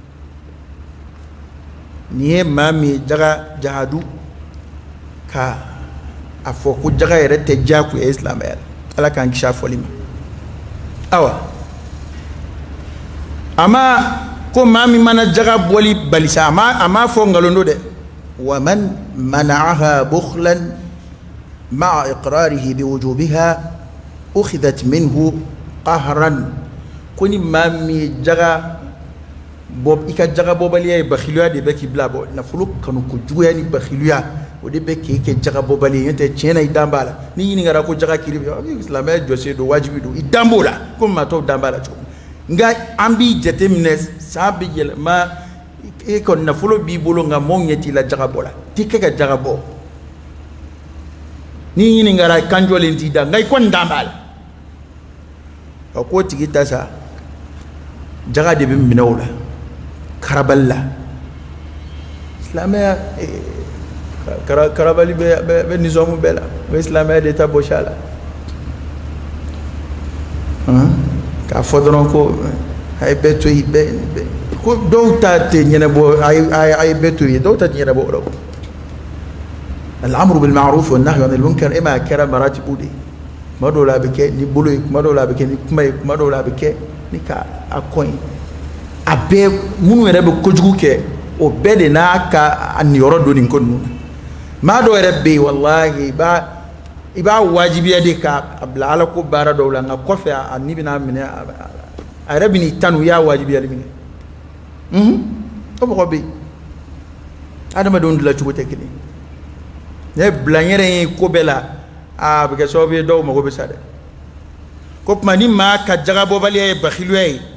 nin ye maa min ye jaga jahadu ka a fɔ ko jaga yɛrɛ tɛ diyagoya ye silamɛya la ala k'an kisi a fɔli ma awa a ma ko maa min mana jaga bɔli bali sa a ma a ma fɔ nkalon don dɛ wa man mana'aha bukhlan ma'a iqrarihi biwujubiha ukhidat minhu qahran ko ni maa min ye jaga bɔ i ka jaga bɔbaliya ye bakhiluya de bɛ k'i bila bɔ nafolo kanu ko juguya ni bakhiluya o de bɛ k'e kɛ jaga bɔbali ye n'o tɛ tiɲɛ na i dan b'a la ni ɲininkara ko jaga kiri bɛ silamɛya jɔsen don wajibi don i dan b'o la komi maa tɔw dan b'a la cogo nka an b'i jateminɛ san bɛ yɛlɛma e kɔni nafolo b'i bolo nka maaw ɲɛ t'i la jaga bɔ la t'i kɛ ka jaga bɔ ni ɲininkara kan jɔlen t'i da nka i kɔni dan b'a la a k'o tigi ta sa jaga de bɛ minɛ o la karabali la silamɛya karabali bɛ nizamu bɛɛ la o ye silamɛya de ta bɔsi a la k'a fɔ dɔrɔn ko a ye bɛɛ to yen bɛɛ ko dɔw ta tɛ ɲɛnabɔ a ye bɛɛ to yen dɔw ta tɛ ɲɛnabɔ o la al-amru bil ma'ruf wa nahyu anil munkar e ma kɛra maratibu de kuma dɔw la a bɛ kɛ ni bolo ye kuma dɔw la a bɛ kɛ ni kuma ye kuma dɔw la a bɛ kɛ ni ka a kɔn ye a bɛɛ minnu yɛrɛ bɛ kojugu kɛ o bɛɛ de n'a ka a niyɔrɔ don nin ko ninnu na maa dɔw yɛrɛ bɛ yen walahi i b'a i b'a wajibiya de k'a bila ala ko baara dɔw la nka kɔfɛ a ni bɛna minɛ a yɛrɛ bɛ n'i tanu i y'a wajibiya de minɛ unhun o mɔgɔ bɛ yen adamadenw dilancogo tɛ kelen ne bila n yɛrɛ ye ko bɛɛ la a bɛ kɛ sababu ye dɔw mago bɛ sa dɛ ko tuma ni maa ka jagabɔbaliya ye bakhiluya ye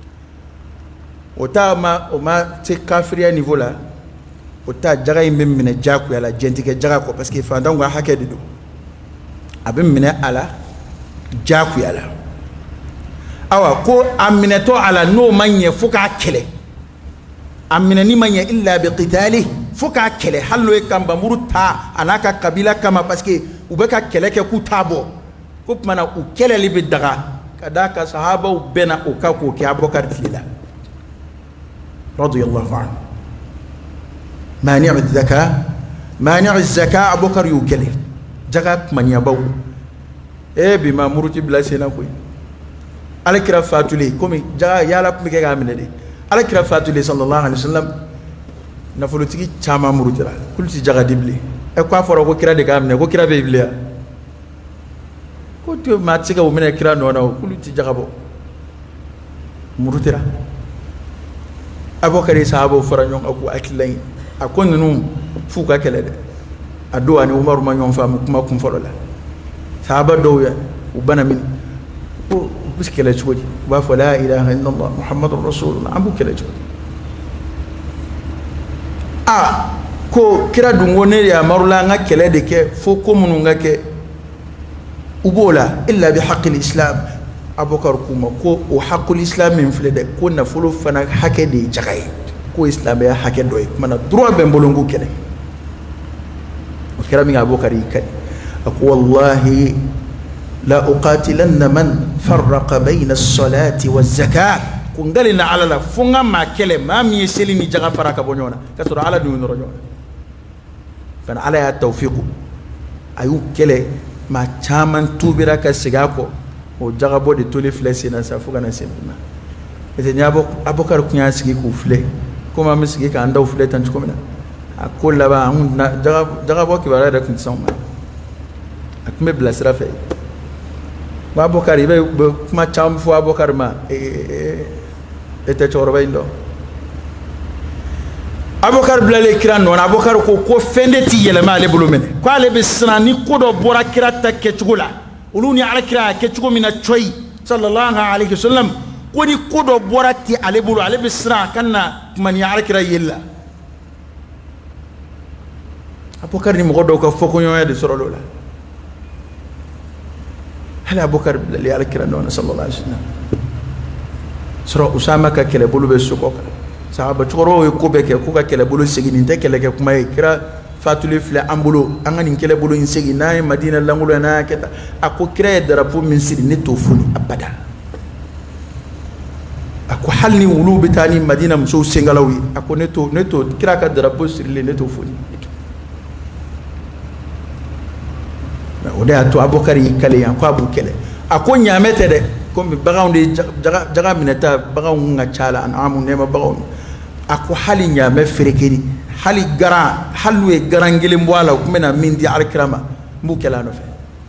o ta ma o ma se kafiriya niveau la o ta jaga in bɛ minɛ diyagoya la jɛntigɛ jaga kɔ parce que fantanw ka hakɛ de don a bɛ minɛ a la diyagoya la awa ko a minɛtɔ a la n'o ma ɲɛ fo k'a kɛlɛ a minɛni ma ɲɛ illa bi qitali fo k'a kɛlɛ hali n'o ye kanbamuru ta a n'a ka kabila kama parce que u bɛ ka kɛlɛ kɛ k'u t'a bɔ ko tuma na u kɛlɛli bɛ daga ka d'a kan sahabaw bɛnna o kan k'o kɛ Abubakar tile la radiyallahu anhu mani az-zaka mani az-zaka Abubakar y'u kɛlɛ jaga kumaniyabaw e bi ma muruti bila senna koyi alakira fatule komi jaga yala tun bɛ kɛ k'a minɛ de alakira fatule sallallahu alaihi wasallam nafolotigi caman murutira k'olu ti jaga di bilen e k'a fɔra ko kira de k'a minɛ ko kira bɛ yen bilen ko to maa tɛ se ka o minɛ kira nɔ na o k'olu ti jaga bɔ murutira Abubakar ye sahabaw fara ɲɔgɔn kan k'u hakilila ɲini a ko ninnu f'u ka kɛlɛ dɛ a don ani Umaru ma ɲɔgɔn faamu kuma kun fɔlɔ la sahaba dɔw ya u bana min ko u bɛ kɛlɛ cogo di u b'a fɔ la ilaha illallah muhammadu rasulullah an b'u kɛlɛ cogo di a ko kira dun ko ne de yamarula an ka kɛlɛ de kɛ fo ko minnu ka kɛ u b'o la illa bi haqqil islam Abubakar k'u ma ko o haqqul islam min filɛ dɛ ko nafolo fana hakɛ de ye jaga ye ko silamɛya hakɛ dɔ ye kuma na droit bɛ n bolo n k'o kɛlɛ o kɛra min Abubakar y'i kari a ko wallahi la uqatilanna man farraqa bayna as-salati waz-zakah ko n dalen na ala la fo n ka maa kɛlɛ maa min ye seli ni jaga fara ka bɔ ɲɔgɔn na k'a sɔrɔ ala dun y'u nɔrɔ ɲɔgɔn na fana ala y'a tawfiqu a y'u kɛlɛ maa caman tuubira ka segin a kɔ o jagabɔ de tolen filɛ sen na sa fo ka na se bi ma ete ni Abubakar kun y'a sigi k'u filɛ komi an bɛ sigi k'an daw filɛ tan cogo min na a ko laban an kun na jagabɔ kibaruya yɛrɛ kun tɛ s'anw ma a kun bɛ bila sira fɛ Abubakar i bɛ kuma caman fɔ Abubakar ma e tɛ cɛkɔrɔba in dɔn Abubakar bilalen kira nɔ na Abubakar ko ko fɛn de tɛ yɛlɛma ale bolo minɛ ko ale bɛ siran ni ko dɔ bɔra kira ta kɛcogo la olu ni alakira y'a kɛ cogo min na coyi sallallahu alaihi wasallam ko ni ko dɔ bɔra ten ale bolo ale bɛ siran a ka na kuma ni alakira yeli la Abubakar ni mɔgɔ dɔw ka fɔkɔɲɔgɔnya de sɔrɔ o la hali Abubakar bilali alakira nɔ na sallallahu alaihi wasallam sɔrɔ Usama ka kɛlɛbolo bɛ sokɔ kan sahaba cɛkɔrɔbaw ye ko bɛɛ kɛ ko ka kɛlɛbolo segin nin tɛ kɛlɛkɛ kuma ye kira fatuli fle ambulo anga nin kele bulu insegi na Madina langulo na keta ako kire drapeau min siri ne to funi abada ako halni wulu bitani Madina muso sengalawi ako ne to ne to kira ka drapeau siri ne to funi o de ato abokari kale yan ko abu kele ako nyamete de ko mi bagaw de jaga jaga minata bagaw nga chala an amu ne ma bagaw ako hali nyame ferekeri hali gara halwe garangile mbwala kumena mindi alkrama mbukela no fe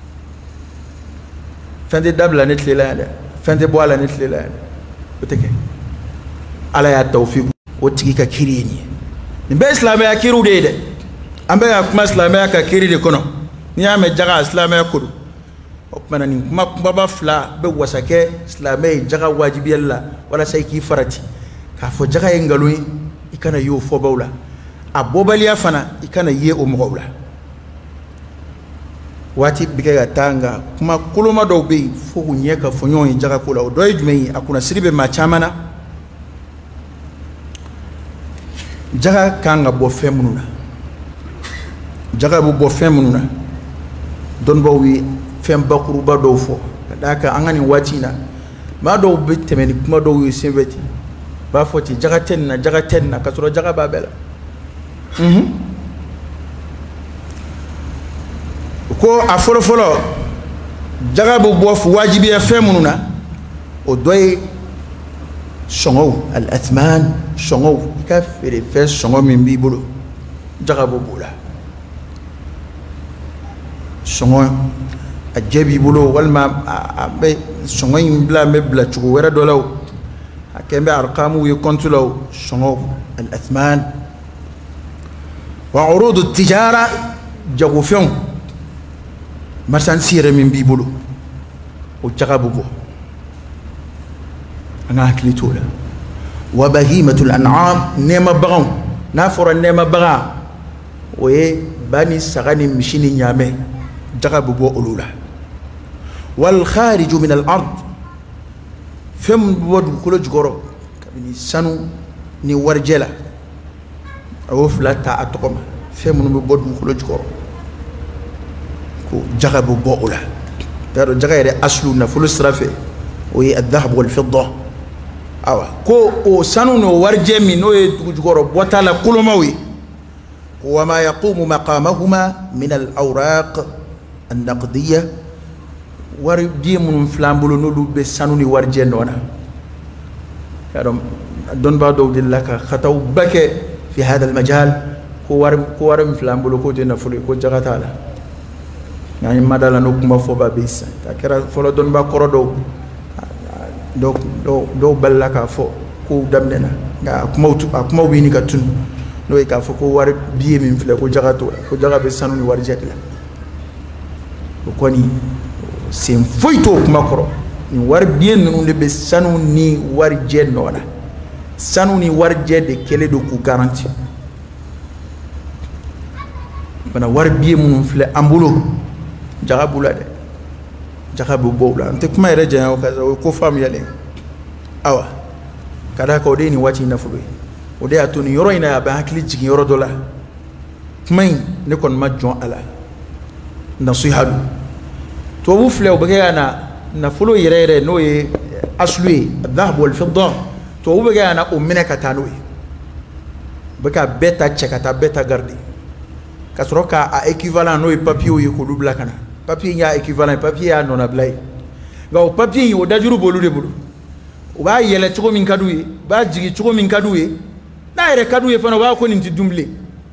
fende dabla netlela fende bwala netlela oteke ala ya tawfiq o tigi ka kirini nimbe islam ya kiru de de ambe ya kuma islam ya ka kiri de kono ni ame jaga islam ya kudu okmana ni kuma kuma ba fla be wasake islam ya jaga wajibiyalla wala sai ki farati ka fo jaga yengalu ikana yo fo bawla abobaliya fana ikana ye o mugawla wati bigaya tanga kuma kuluma do be fo kunyeka fo nyon jaga kula o doy jumei akuna siribe ma chamana jaga kanga bo femununa jaga bo bo femununa don bo wi fem bakuru ba do fo daka angani watina ma do be temeni kuma do wi sembeti ba foti jaga tenna jaga tenna kasoro jaga babela mhm ko afolo folo jaga bo bo wajibi ya femununa o doy songo al athman songo ka fere fe songo min bibulu jaga bo bula songo ajebi bulu walma be songo imbla me bla chugo wera dolaw akembe arqamu yikontulaw songo al athman wa urud at tijara jagufion marsan sire min bibulu o jaga bo bo أنا أكلي تولا وبهيمة الأنعام نيما بغاو نافر النيما بغا وي باني سغاني مشيني نيامي جغب بو أولولا والخارج من الأرض فم بود كل جغرو كبني سانو ني ورجلا أو فلا تا أتقوم فم بود كل جغرو كو جغب بو أولا دارو جغير أصلو نفلو سرافي وي الذهب والفضة awa ko o sanu no warje mi no e dugoro botala kulomawi wama yaqumu maqamahuma min al awraq an naqdiyya war dimun flambulo no lu be sanu ni warje nona yadom don ba do dillaka khataw bake fi hada al majal ko war ko war flambulo ko te na fulu ko jagatala ngani madala no kuma fo ba bisa takera folo don ba korodo do do do balla ka fo ko damnena ga kumawtu akumaw bi ni ka tun no e ka fo ko war biye min fle ko jagato ko jagabe sanu ni war jetla ko ni sem foito kuma koro ni war biye no le be sanu ni war je nona sanu ni war je de kele do ku garanti bana war biye mun fle ambulo jagabula de jakabu bobla ante kuma yere janya ko ko fam yale awa kada ko de ni wati na fulu o de atuni yoro ina ya ba hakili jigin yoro dola kuma ne kon ma jon ala nasihadu to bu fle o bega na na fulu yere yere no ye aslu dhahab wal fidda to bu bega na o mine katano beka beta chekata beta gardi kasroka a equivalent no e papier yi ko dubla kana papier ya équivalent papier ya non ablay gaw papier yi o dajuru bolu de bulu o ba yele chugo min kaduye ba jigi chugo min kaduye na ere kaduye fana ba ko ninti dumble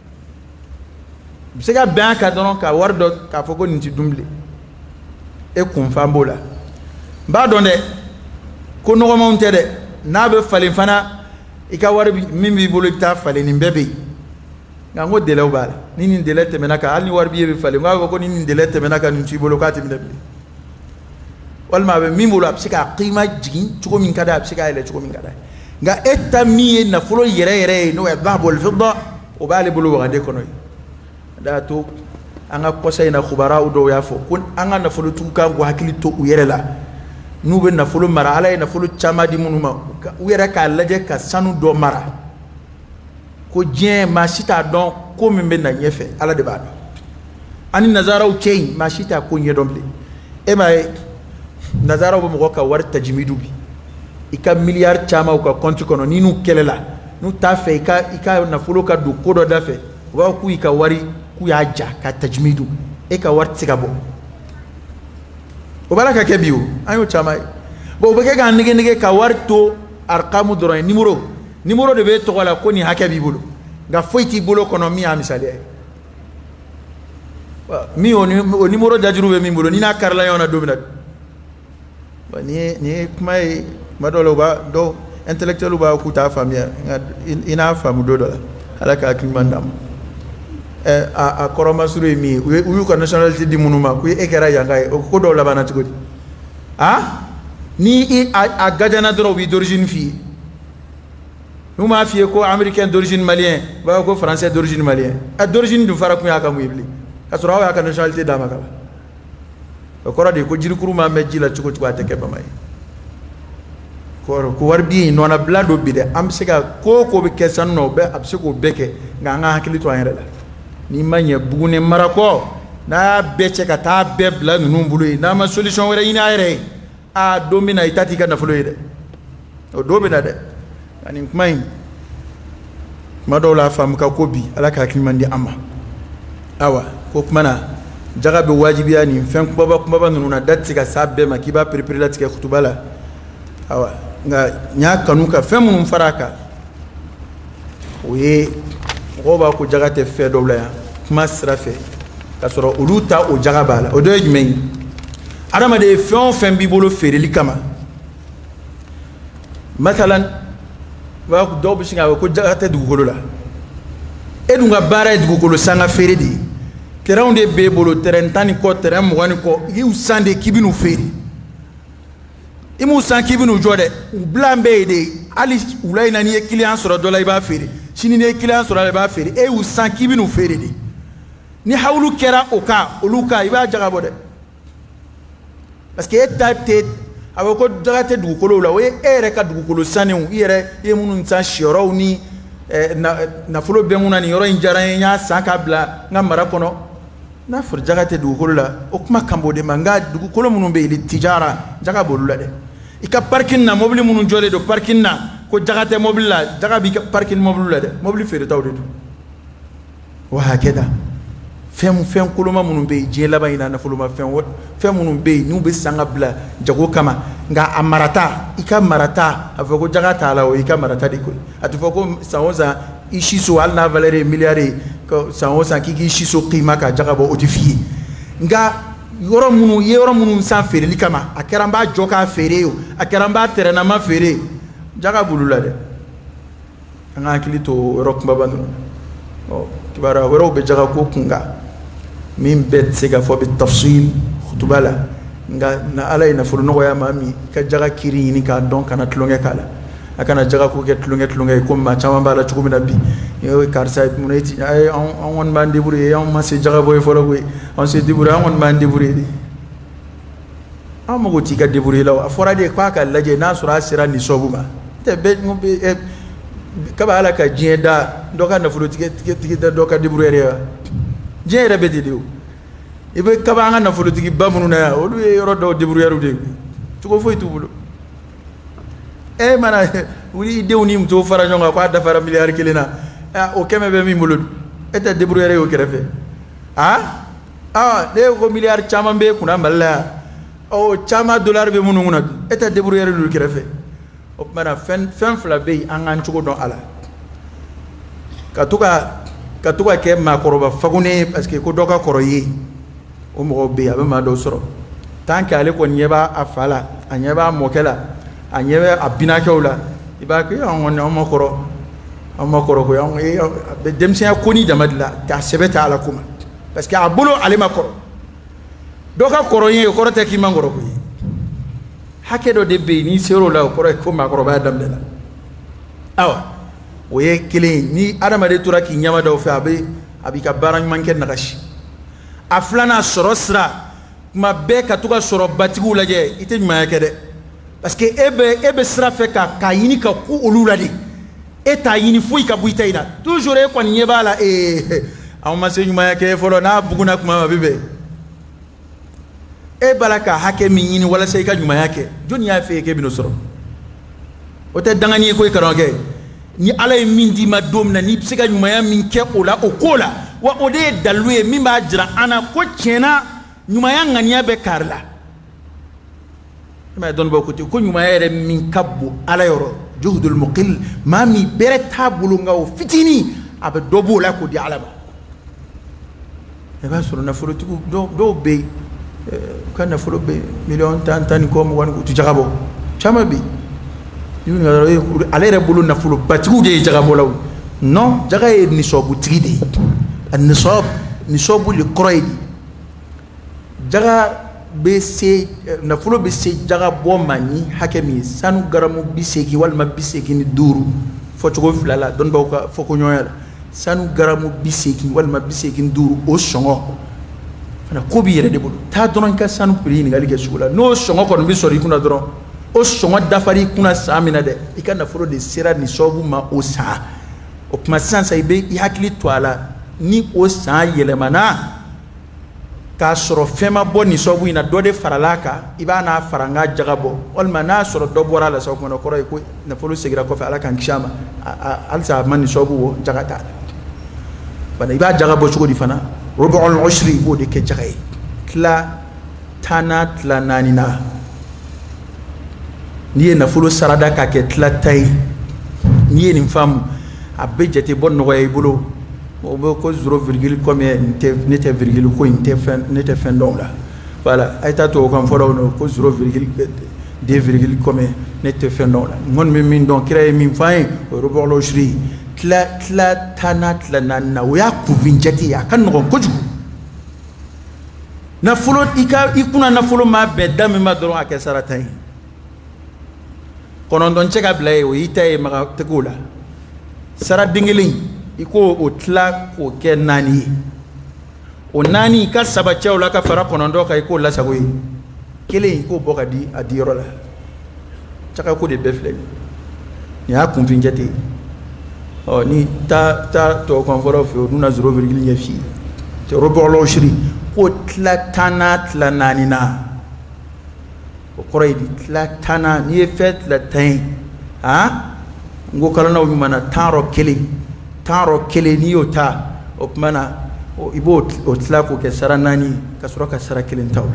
bisega ban ka donon ka wardo ka foko ninti dumble e kun fambola ba donde ko no monte de na be falen fana e ka war min bi bolu ta falen ni bebe ngango dele obala nini dele temenaka alni warbiye be fale ngago ko nini dele temenaka nti bolo kati mdebi walma be mimulu apsika qima jigin chugo min kada apsika ile chugo min kada nga etamiye na fulo yere yere no dhahab wal fidda obale bulu wade kono da to anga kosay na khubara udo yafo kun anga na fulo tuka go hakili to uyere la nube na fulo mara ala na fulo chama di munuma uyere ka laje ka sanu do mara ko diɲɛ maa si t'a dɔn ko min bɛ na ɲɛfɛ ala de b'a dɔn ani nazaraw cɛ in maa si t'a ko ɲɛdɔn bilen e m'a ye nazaraw bɛ mɔgɔ ka wari tajimidu bi i ka miliyari caman u ka kɔnti kɔnɔ ni n'u kɛlɛla n'u t'a fɛ i ka i ka nafolo ka don ko dɔ da fɛ u b'a fɔ k'u y'i ka wari k'u y'a ja ka tajimidu e ka wari tɛ se ka bɔ o b'a la ka kɛ bi o an y'o caman ye bon o bɛ kɛ k'a nege nege ka wari to arikamu dɔrɔn ye nimoro nimoro de bɛ tɔgɔ la ko nin hakɛ b'i bolo nka foyi t'i bolo kɔnɔ min y'a misaliya ye min o nimoro dajuru bɛ min bolo ni n'a karila ɲɔgɔn na don min na nin ye nin ye kuma ye kuma dɔw la u b'a dɔw intellectuel b'a k'u t'a faamuya nka i n'a faamu don dɔ la ala ka hakili ɲuman d'a ma ɛ a a kɔrɔmasuru ye min ye u y'u ka nationalité di minnu ma ko e kɛra yanka ye o ko dɔw labanna cogo di ah ni i a gajana dɔrɔn u b'i d'origine f'i ye n'u m'a f'i ye ko américain d'origine malien u b'a fɔ ko français d'origine malien a d'origine dun fara kun y'a ka mun ye bilen k'a sɔrɔ aw y'a ka nationalité d'a ma ka ban o kɔrɔ de ye ko jirikuru maa mɛn ji la cogo cogo a tɛ kɛ bama ye ko wari bi yen nɔnna bila dɔ bi dɛ an bɛ se ka ko o ko bɛ kɛ sanu na o bɛ a bɛ se k'o bɛɛ kɛ nka an ka hakili to an yɛrɛ la n'i ma ɲɛ Buguni marakɔ n'a y'a bɛɛ cɛ ka taa bɛɛ bila ninnu bolo yen n'a ma solution wɛrɛ ɲini a yɛrɛ ye aa don min na i ta t'i ka nafolo ye dɛ o don bɛ na dɛ nka nin kuma in kuma dɔw la a faamu ka ko bi ala ka hakili ɲuman di an ma awa ko kuma na jaga bɛ wajibiya nin fɛn kumaba kumaba ninnu na da tɛ se ka s'a bɛɛ ma k'i b'a perepere latigɛ kutuba la awa nka n y'a kanu ka fɛn minnu fara a kan o ye mɔgɔw b'a ko jaga tɛ fɛn dɔw la yan kuma sira fɛ k'a sɔrɔ olu ta o jaga b'a la o dɔ ye jumɛn ye adamaden fɛn o fɛn b'i bolo feereli kama masalan dɔw bɛ sin k'a fɔ ko jaga tɛ dugukolo la e dun ka baara ye dugukolo sanga feere de ye terrainw de b'e bolo terrain tan ni kɔ terrain mugan ni kɔ i y'u san de k'i bɛ n'u feere i m'u san k'i bɛ n'u jɔ dɛ u bila bɛ yen de hali wula in na n'i ye client sɔrɔ dɔ la i b'a feere sini n'i ye client sɔrɔ a la i b'a feere e y'u san k'i bɛ n'u feere de ni hawlu kɛra o kan olu kan i b'a jaga bɔ dɛ parce que e ta tɛ a bɛ ko jaga tɛ dugukolow la o ye e yɛrɛ ka dugukolo sanniw i yɛrɛ i ye minnu san siyɔrɔw ni nafolo bɛ mun na nin yɔrɔ in diyara n ye n y'a san k'a bila n ka mara kɔnɔ n'a fɔra jaga tɛ dugukolo la o kuma kan b'o de ma nka dugukolo minnu bɛ yen tijara jaga b'olu la dɛ i ka parking na mobili minnu jɔlen don parking na ko jaga tɛ mobili la jaga b'i ka parking mobili la dɛ mobili feeretaw de don wa hakɛda fɛn fɛn koloma minnu bɛ yen diɲɛ laban in na nafoloma fɛn fɛn minnu bɛ yen n'u bɛ san ka bila jago kama nka a marata i ka marata a fɔ ko jaga t'a la o y'i ka marata de koyi a tɛ fɔ ko san o san i siso hali n'a valeur ye miliyari ye san o san k'i k'i siso qima ka jaga bɔ o tɛ f'i ye nka yɔrɔ minnu i ye yɔrɔ minnu san feereli kama a kɛra n b'a jɔ k'a feere o a kɛra n b'a tɛrɛnnama feere jaga b'olu la dɛ an ka hakili to yɔrɔ kumaba ninnu na ɔ kibaruya wɛrɛw bɛ jaga ko kunkan min bɛɛ tɛ se ka fɔ bɛ tafsil kutuba la nka na ala ye nafolo nɔgɔya maa min i ka jaga kiri ɲini k'a dɔn kana tulonkɛ k'a la a kana jaga ko kɛ tulonkɛ tulonkɛ ye komi maa caman b'a la cogo min na bi o ye karisa ye mun ye ti ayi an kɔni b'an débrouiller an ma se jaga bɔ ye fɔlɔ koyi an se débrouiller an kɔni b'an débrouiller de an mago t'i ka débrouiller la o a fɔra de k'a ka lajɛ n'a sɔrɔ a sera nin sɔbu ma tɛ bɛɛ kaba ala ka diɲɛ da dɔ ka nafolo tigi da dɔ ka débrouiller ye wa diɲɛ yɛrɛ bɛ ten de o i bɛ kaba an ka nafolotigi ba minnu na yan olu ye yɔrɔ dɔw débrouiller de ye cogo foyi t'u bolo e mana wuli i denw ni musow fara ɲɔgɔn kan k'a dafara miliyari kelen na o kɛmɛ bɛ min bolo e tɛ débrouiller ye o kɛrɛfɛ ah ah ne ko miliyari caman bɛ kunna Mali la yan ɔ caman dolari bɛ minnu kunna e tɛ débrouiller olu kɛrɛfɛ o tuma na fɛn fɛn fila bɛ yen an k'an cogo dɔn a la ka to ka ka to ka kɛ maakɔrɔba fagunnen parce que ko dɔ ka kɔrɔ ye o mɔgɔw bɛ yen a bɛ maa dɔw sɔrɔ tant que ale kɔni ɲɛ b'a a fa la a ɲɛ b'a mɔkɛ la a ɲɛ bɛ a binakɛw la i b'a kɛ anw kɔni anw ma kɔrɔ anw ma kɔrɔ koyi anw ye a bɛ denmisɛnya ko ni dama de la k'a sɛbɛ ta ala ko ma parce que a bolo ale ma kɔrɔ dɔ ka kɔrɔ ye o kɔrɔ tɛ k'i man kɔrɔ koyi hakɛ dɔ de bɛ yen n'i ser'o la o kɔrɔ ye ko maakɔrɔbaya daminɛ la awa o ye kelen ye ni adamaden tora k'i ɲama da o fɛ a bɛ a b'i ka baara ɲuman kɛ nagasi a filanan sɔrɔ sira kuma bɛɛ ka to ka sɔrɔ batigiw lajɛ i tɛ ɲumanya kɛ dɛ parce que e bɛ e bɛ sira fɛ ka k'a ɲini ka ku olu la de e eta yini foyi ka buita ina toujours e ko ni bala e aw ma se nyuma yake folo na buguna kuma bibe e balaka hake min yini wala sai ka nyuma yake dunya fe ke bino soro o te dangani ko e karange ni alay min di ma domna ni psika nyuma ya min ke ola o kola wa ode dalwe min ba jira ana ko cena nyuma ya ngania be karla ma don boko ko nyuma ya min kabbu alayoro juhdul muqil ma mi bereta bulunga o fitini abe dobo la ko di alaba e ba soro na folo tuku do do be kana folo be million tan tan ko mo wan ko tu jagabo chama bi yuni ale re bulu na folo batigu de jagabo law non jagaye ni sobu tigide an nisab nisabu li quraidi jaga be se na folo be se jaga bo mani hakemi sanu garamu biseki wal ma biseki ni duru fo to go filala don ba ko fo ko nyoyala sanu garamu biseki wal ma biseki ni duru o songo fana ko bi yere de bulu ta don ka sanu pri ni galige sugula no songo ko bi sori kuna don o songo dafari kuna samina de ikana folo de sera ni sobu ma o sa o kuma sansa ibe i hakili to ala ni o sa yelemana ka soro fema boni sobu ina dode faralaka ibana faranga jagabo olma na soro do bora la so ko no koroy ko na folo segira ko fa ala kan kishama alsa man sobu wo jagata bana iba jagabo chugo di fana rub'ul ushri bo de ke jagay tla tana tla nanina ni na folo sarada ka ke tla tay ni ni fam abejete bon no way bulo o be ko zéro virgule combien n'était virgule ko inte fin n'était fin donc là voilà ayta to kan foro no ko zéro virgule deux virgule combien n'était fin donc là mon min donc créer min fain robor logerie tla tla tanat la nanna ya ku vinjati ya kan no ko jugu na fulo ika ikuna na fulo ma be dami ma doron akesara tay konon don cheka blay o itaye ma tekula sara dingilin iko otla ko ke nani o nani ka sabacha ola ka fara konondo ka iko la sagoyi kele ko boka di adiro la chaka ko de befle ni a convingete o ni ta ta to konforo fi oduna zéro virgule neuf fi te robolo shiri ko tla tana tla nani na o koray di tla tana ni fet la tin ha ngo kala na mana taro kele taro kele ni yota o mana o ibo o tlako ke saranani ka sura ka sara kelen tawla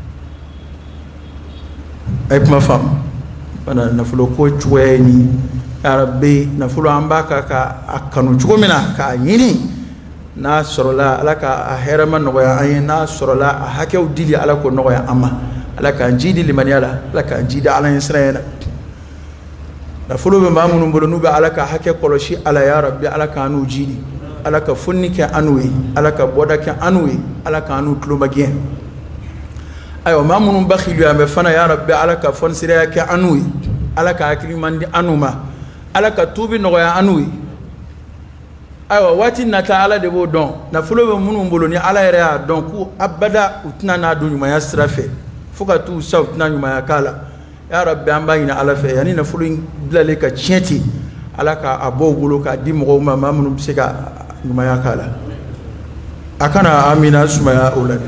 ay ma fam bana na fulo ko chweni arabe na fulo ambaka ka akanu chugomina ka yini na sorola alaka ahera man no ya ay na sorola hakew dili alako no ya amma alaka jidi limaniala alaka jidi ala israila na fulo be mamunu bolo nuba alaka hake koloshi ala ya rabbi alaka anu jidi alaka funni ke anwe alaka boda ke anwe alaka anu tluba gen ayo mamunu bakhilu ya be fana ya rabbi alaka fon sire ke anwe alaka akili mandi anuma alaka tubi no ya anwe ayo wati nata ala de bo don na fulo be munu bolo ni ala ya don ku abada utna na do nyuma ya strafe fuka tu saut na nyuma ya kala ya rabbi amba ina ala fe yani na fulin blale ka chenti ala ka abo bulu ka di mo ma mamunu biseka nyuma ya kala akana amina suma ya ulad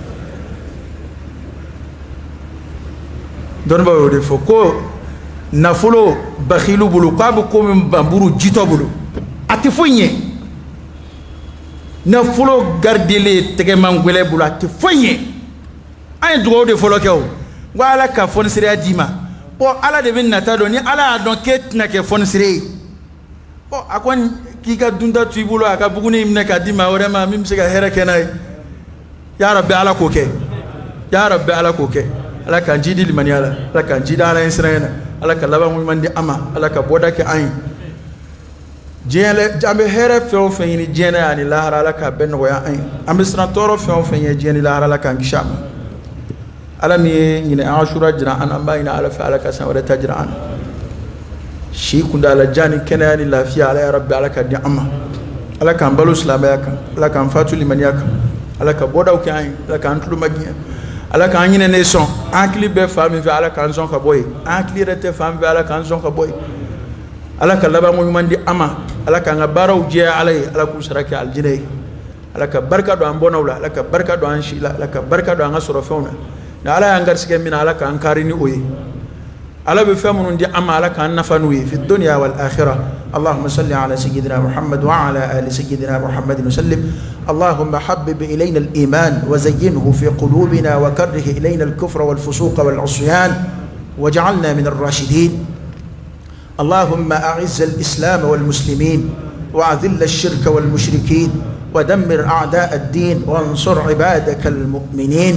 don ba de foko na fulo bakhilu bulu ka bu ko min bamburu jito bulu ati fonye na fulo gardele tege mangwele bulu ati fonye ay dugo de folo kew wala ka fon sire dima o ala de bin nata do ni ala don ket na ke fon sire o akon ki ka dunda tuibulo aka buguni imne ka dima ore ma mim se ga hera kenay ya rabbi ala ko ke ya rabbi ala ko ke ala kan jidi limani ala ala kan jida ala israena ala ka laba mu mandi ama ala ka boda ke ayin jele jambe hera feo feni jene ani lahara ala ka ben go ya ayin ambe sran toro feo feni jene lahara ala kan kishama ala mi ni ashura jira an amba ina ala fa ala ka san wala tajra an shi kunda ala jani kena ni lafiya ala ya rabbi ala ka di amma ala kan balu islamaya kan ala kan fatu limaniya kan ala ka boda uki ayin ala kan tulu magiya ala kan nyine ne son ankli be fami ve ala kan son ka boy ankli rete fami ve ala kan son ka boy ala ka laba mu mandi ama ala ka ngabara uje alai ala ku saraka aljinai ala ka barka do ambona wala ala ka barka do an shila ala ka barka do an asoro fauna na ala yangar sige min ala ka ankari ni oyi ala be famun di ama ala ka nafanu fi dunya wal akhirah اللهم صل على سيدنا محمد وعلى آل سيدنا محمد وسلم اللهم حبب إلينا الإيمان وزينه في قلوبنا وكره إلينا الكفر والفسوق والعصيان واجعلنا من الراشدين اللهم أعز الإسلام والمسلمين وأذل الشرك والمشركين ودمر أعداء الدين وانصر عبادك المؤمنين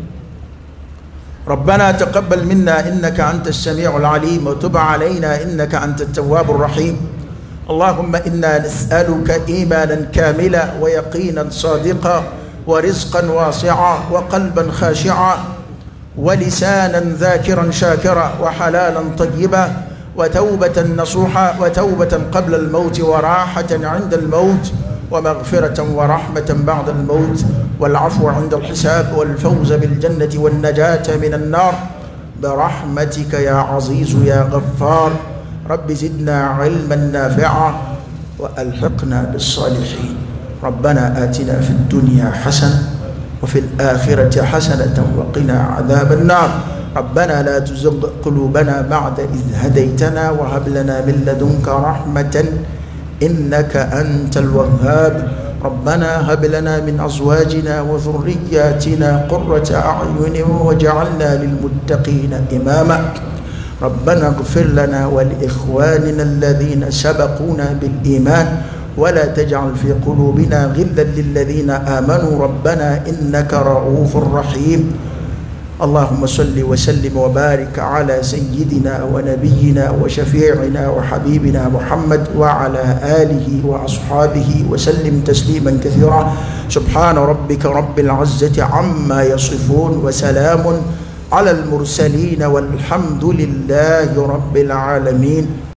ربنا تقبل منا إنك أنت السميع العليم وتب علينا إنك أنت التواب الرحيم اللهم إنا نسألك إيمانا كاملا ويقينا صادقا ورزقا واسعا وقلبا خاشعا ولسانا ذاكرا شاكرا وحلالا طيبا وتوبة نصوحا وتوبة قبل الموت وراحة عند الموت ومغفرة ورحمة بعد الموت والعفو عند الحساب والفوز بالجنة والنجاة من النار برحمتك يا عزيز يا غفار رب زدنا علما نافعا وألحقنا بالصالحين ربنا آتنا في الدنيا حسنة وفي الآخرة حسنة وقنا عذاب النار ربنا لا تزغ قلوبنا بعد إذ هديتنا وهب لنا من لدنك رحمة إنك أنت الوهاب ربنا هب لنا من أزواجنا وذرياتنا قرة أعين واجعلنا للمتقين إماما ربنا اغفر لنا ولإخواننا الذين سبقونا بالإيمان ولا تجعل في قلوبنا غلا للذين آمنوا ربنا إنك رؤوف رحيم اللهم صل وسلم وبارك على سيدنا ونبينا وشفيعنا وحبيبنا محمد وعلى آله وأصحابه وسلم تسليما كثيرا سبحان ربك رب العزة عما يصفون وسلام على المرسلين والحمد لله رب العالمين.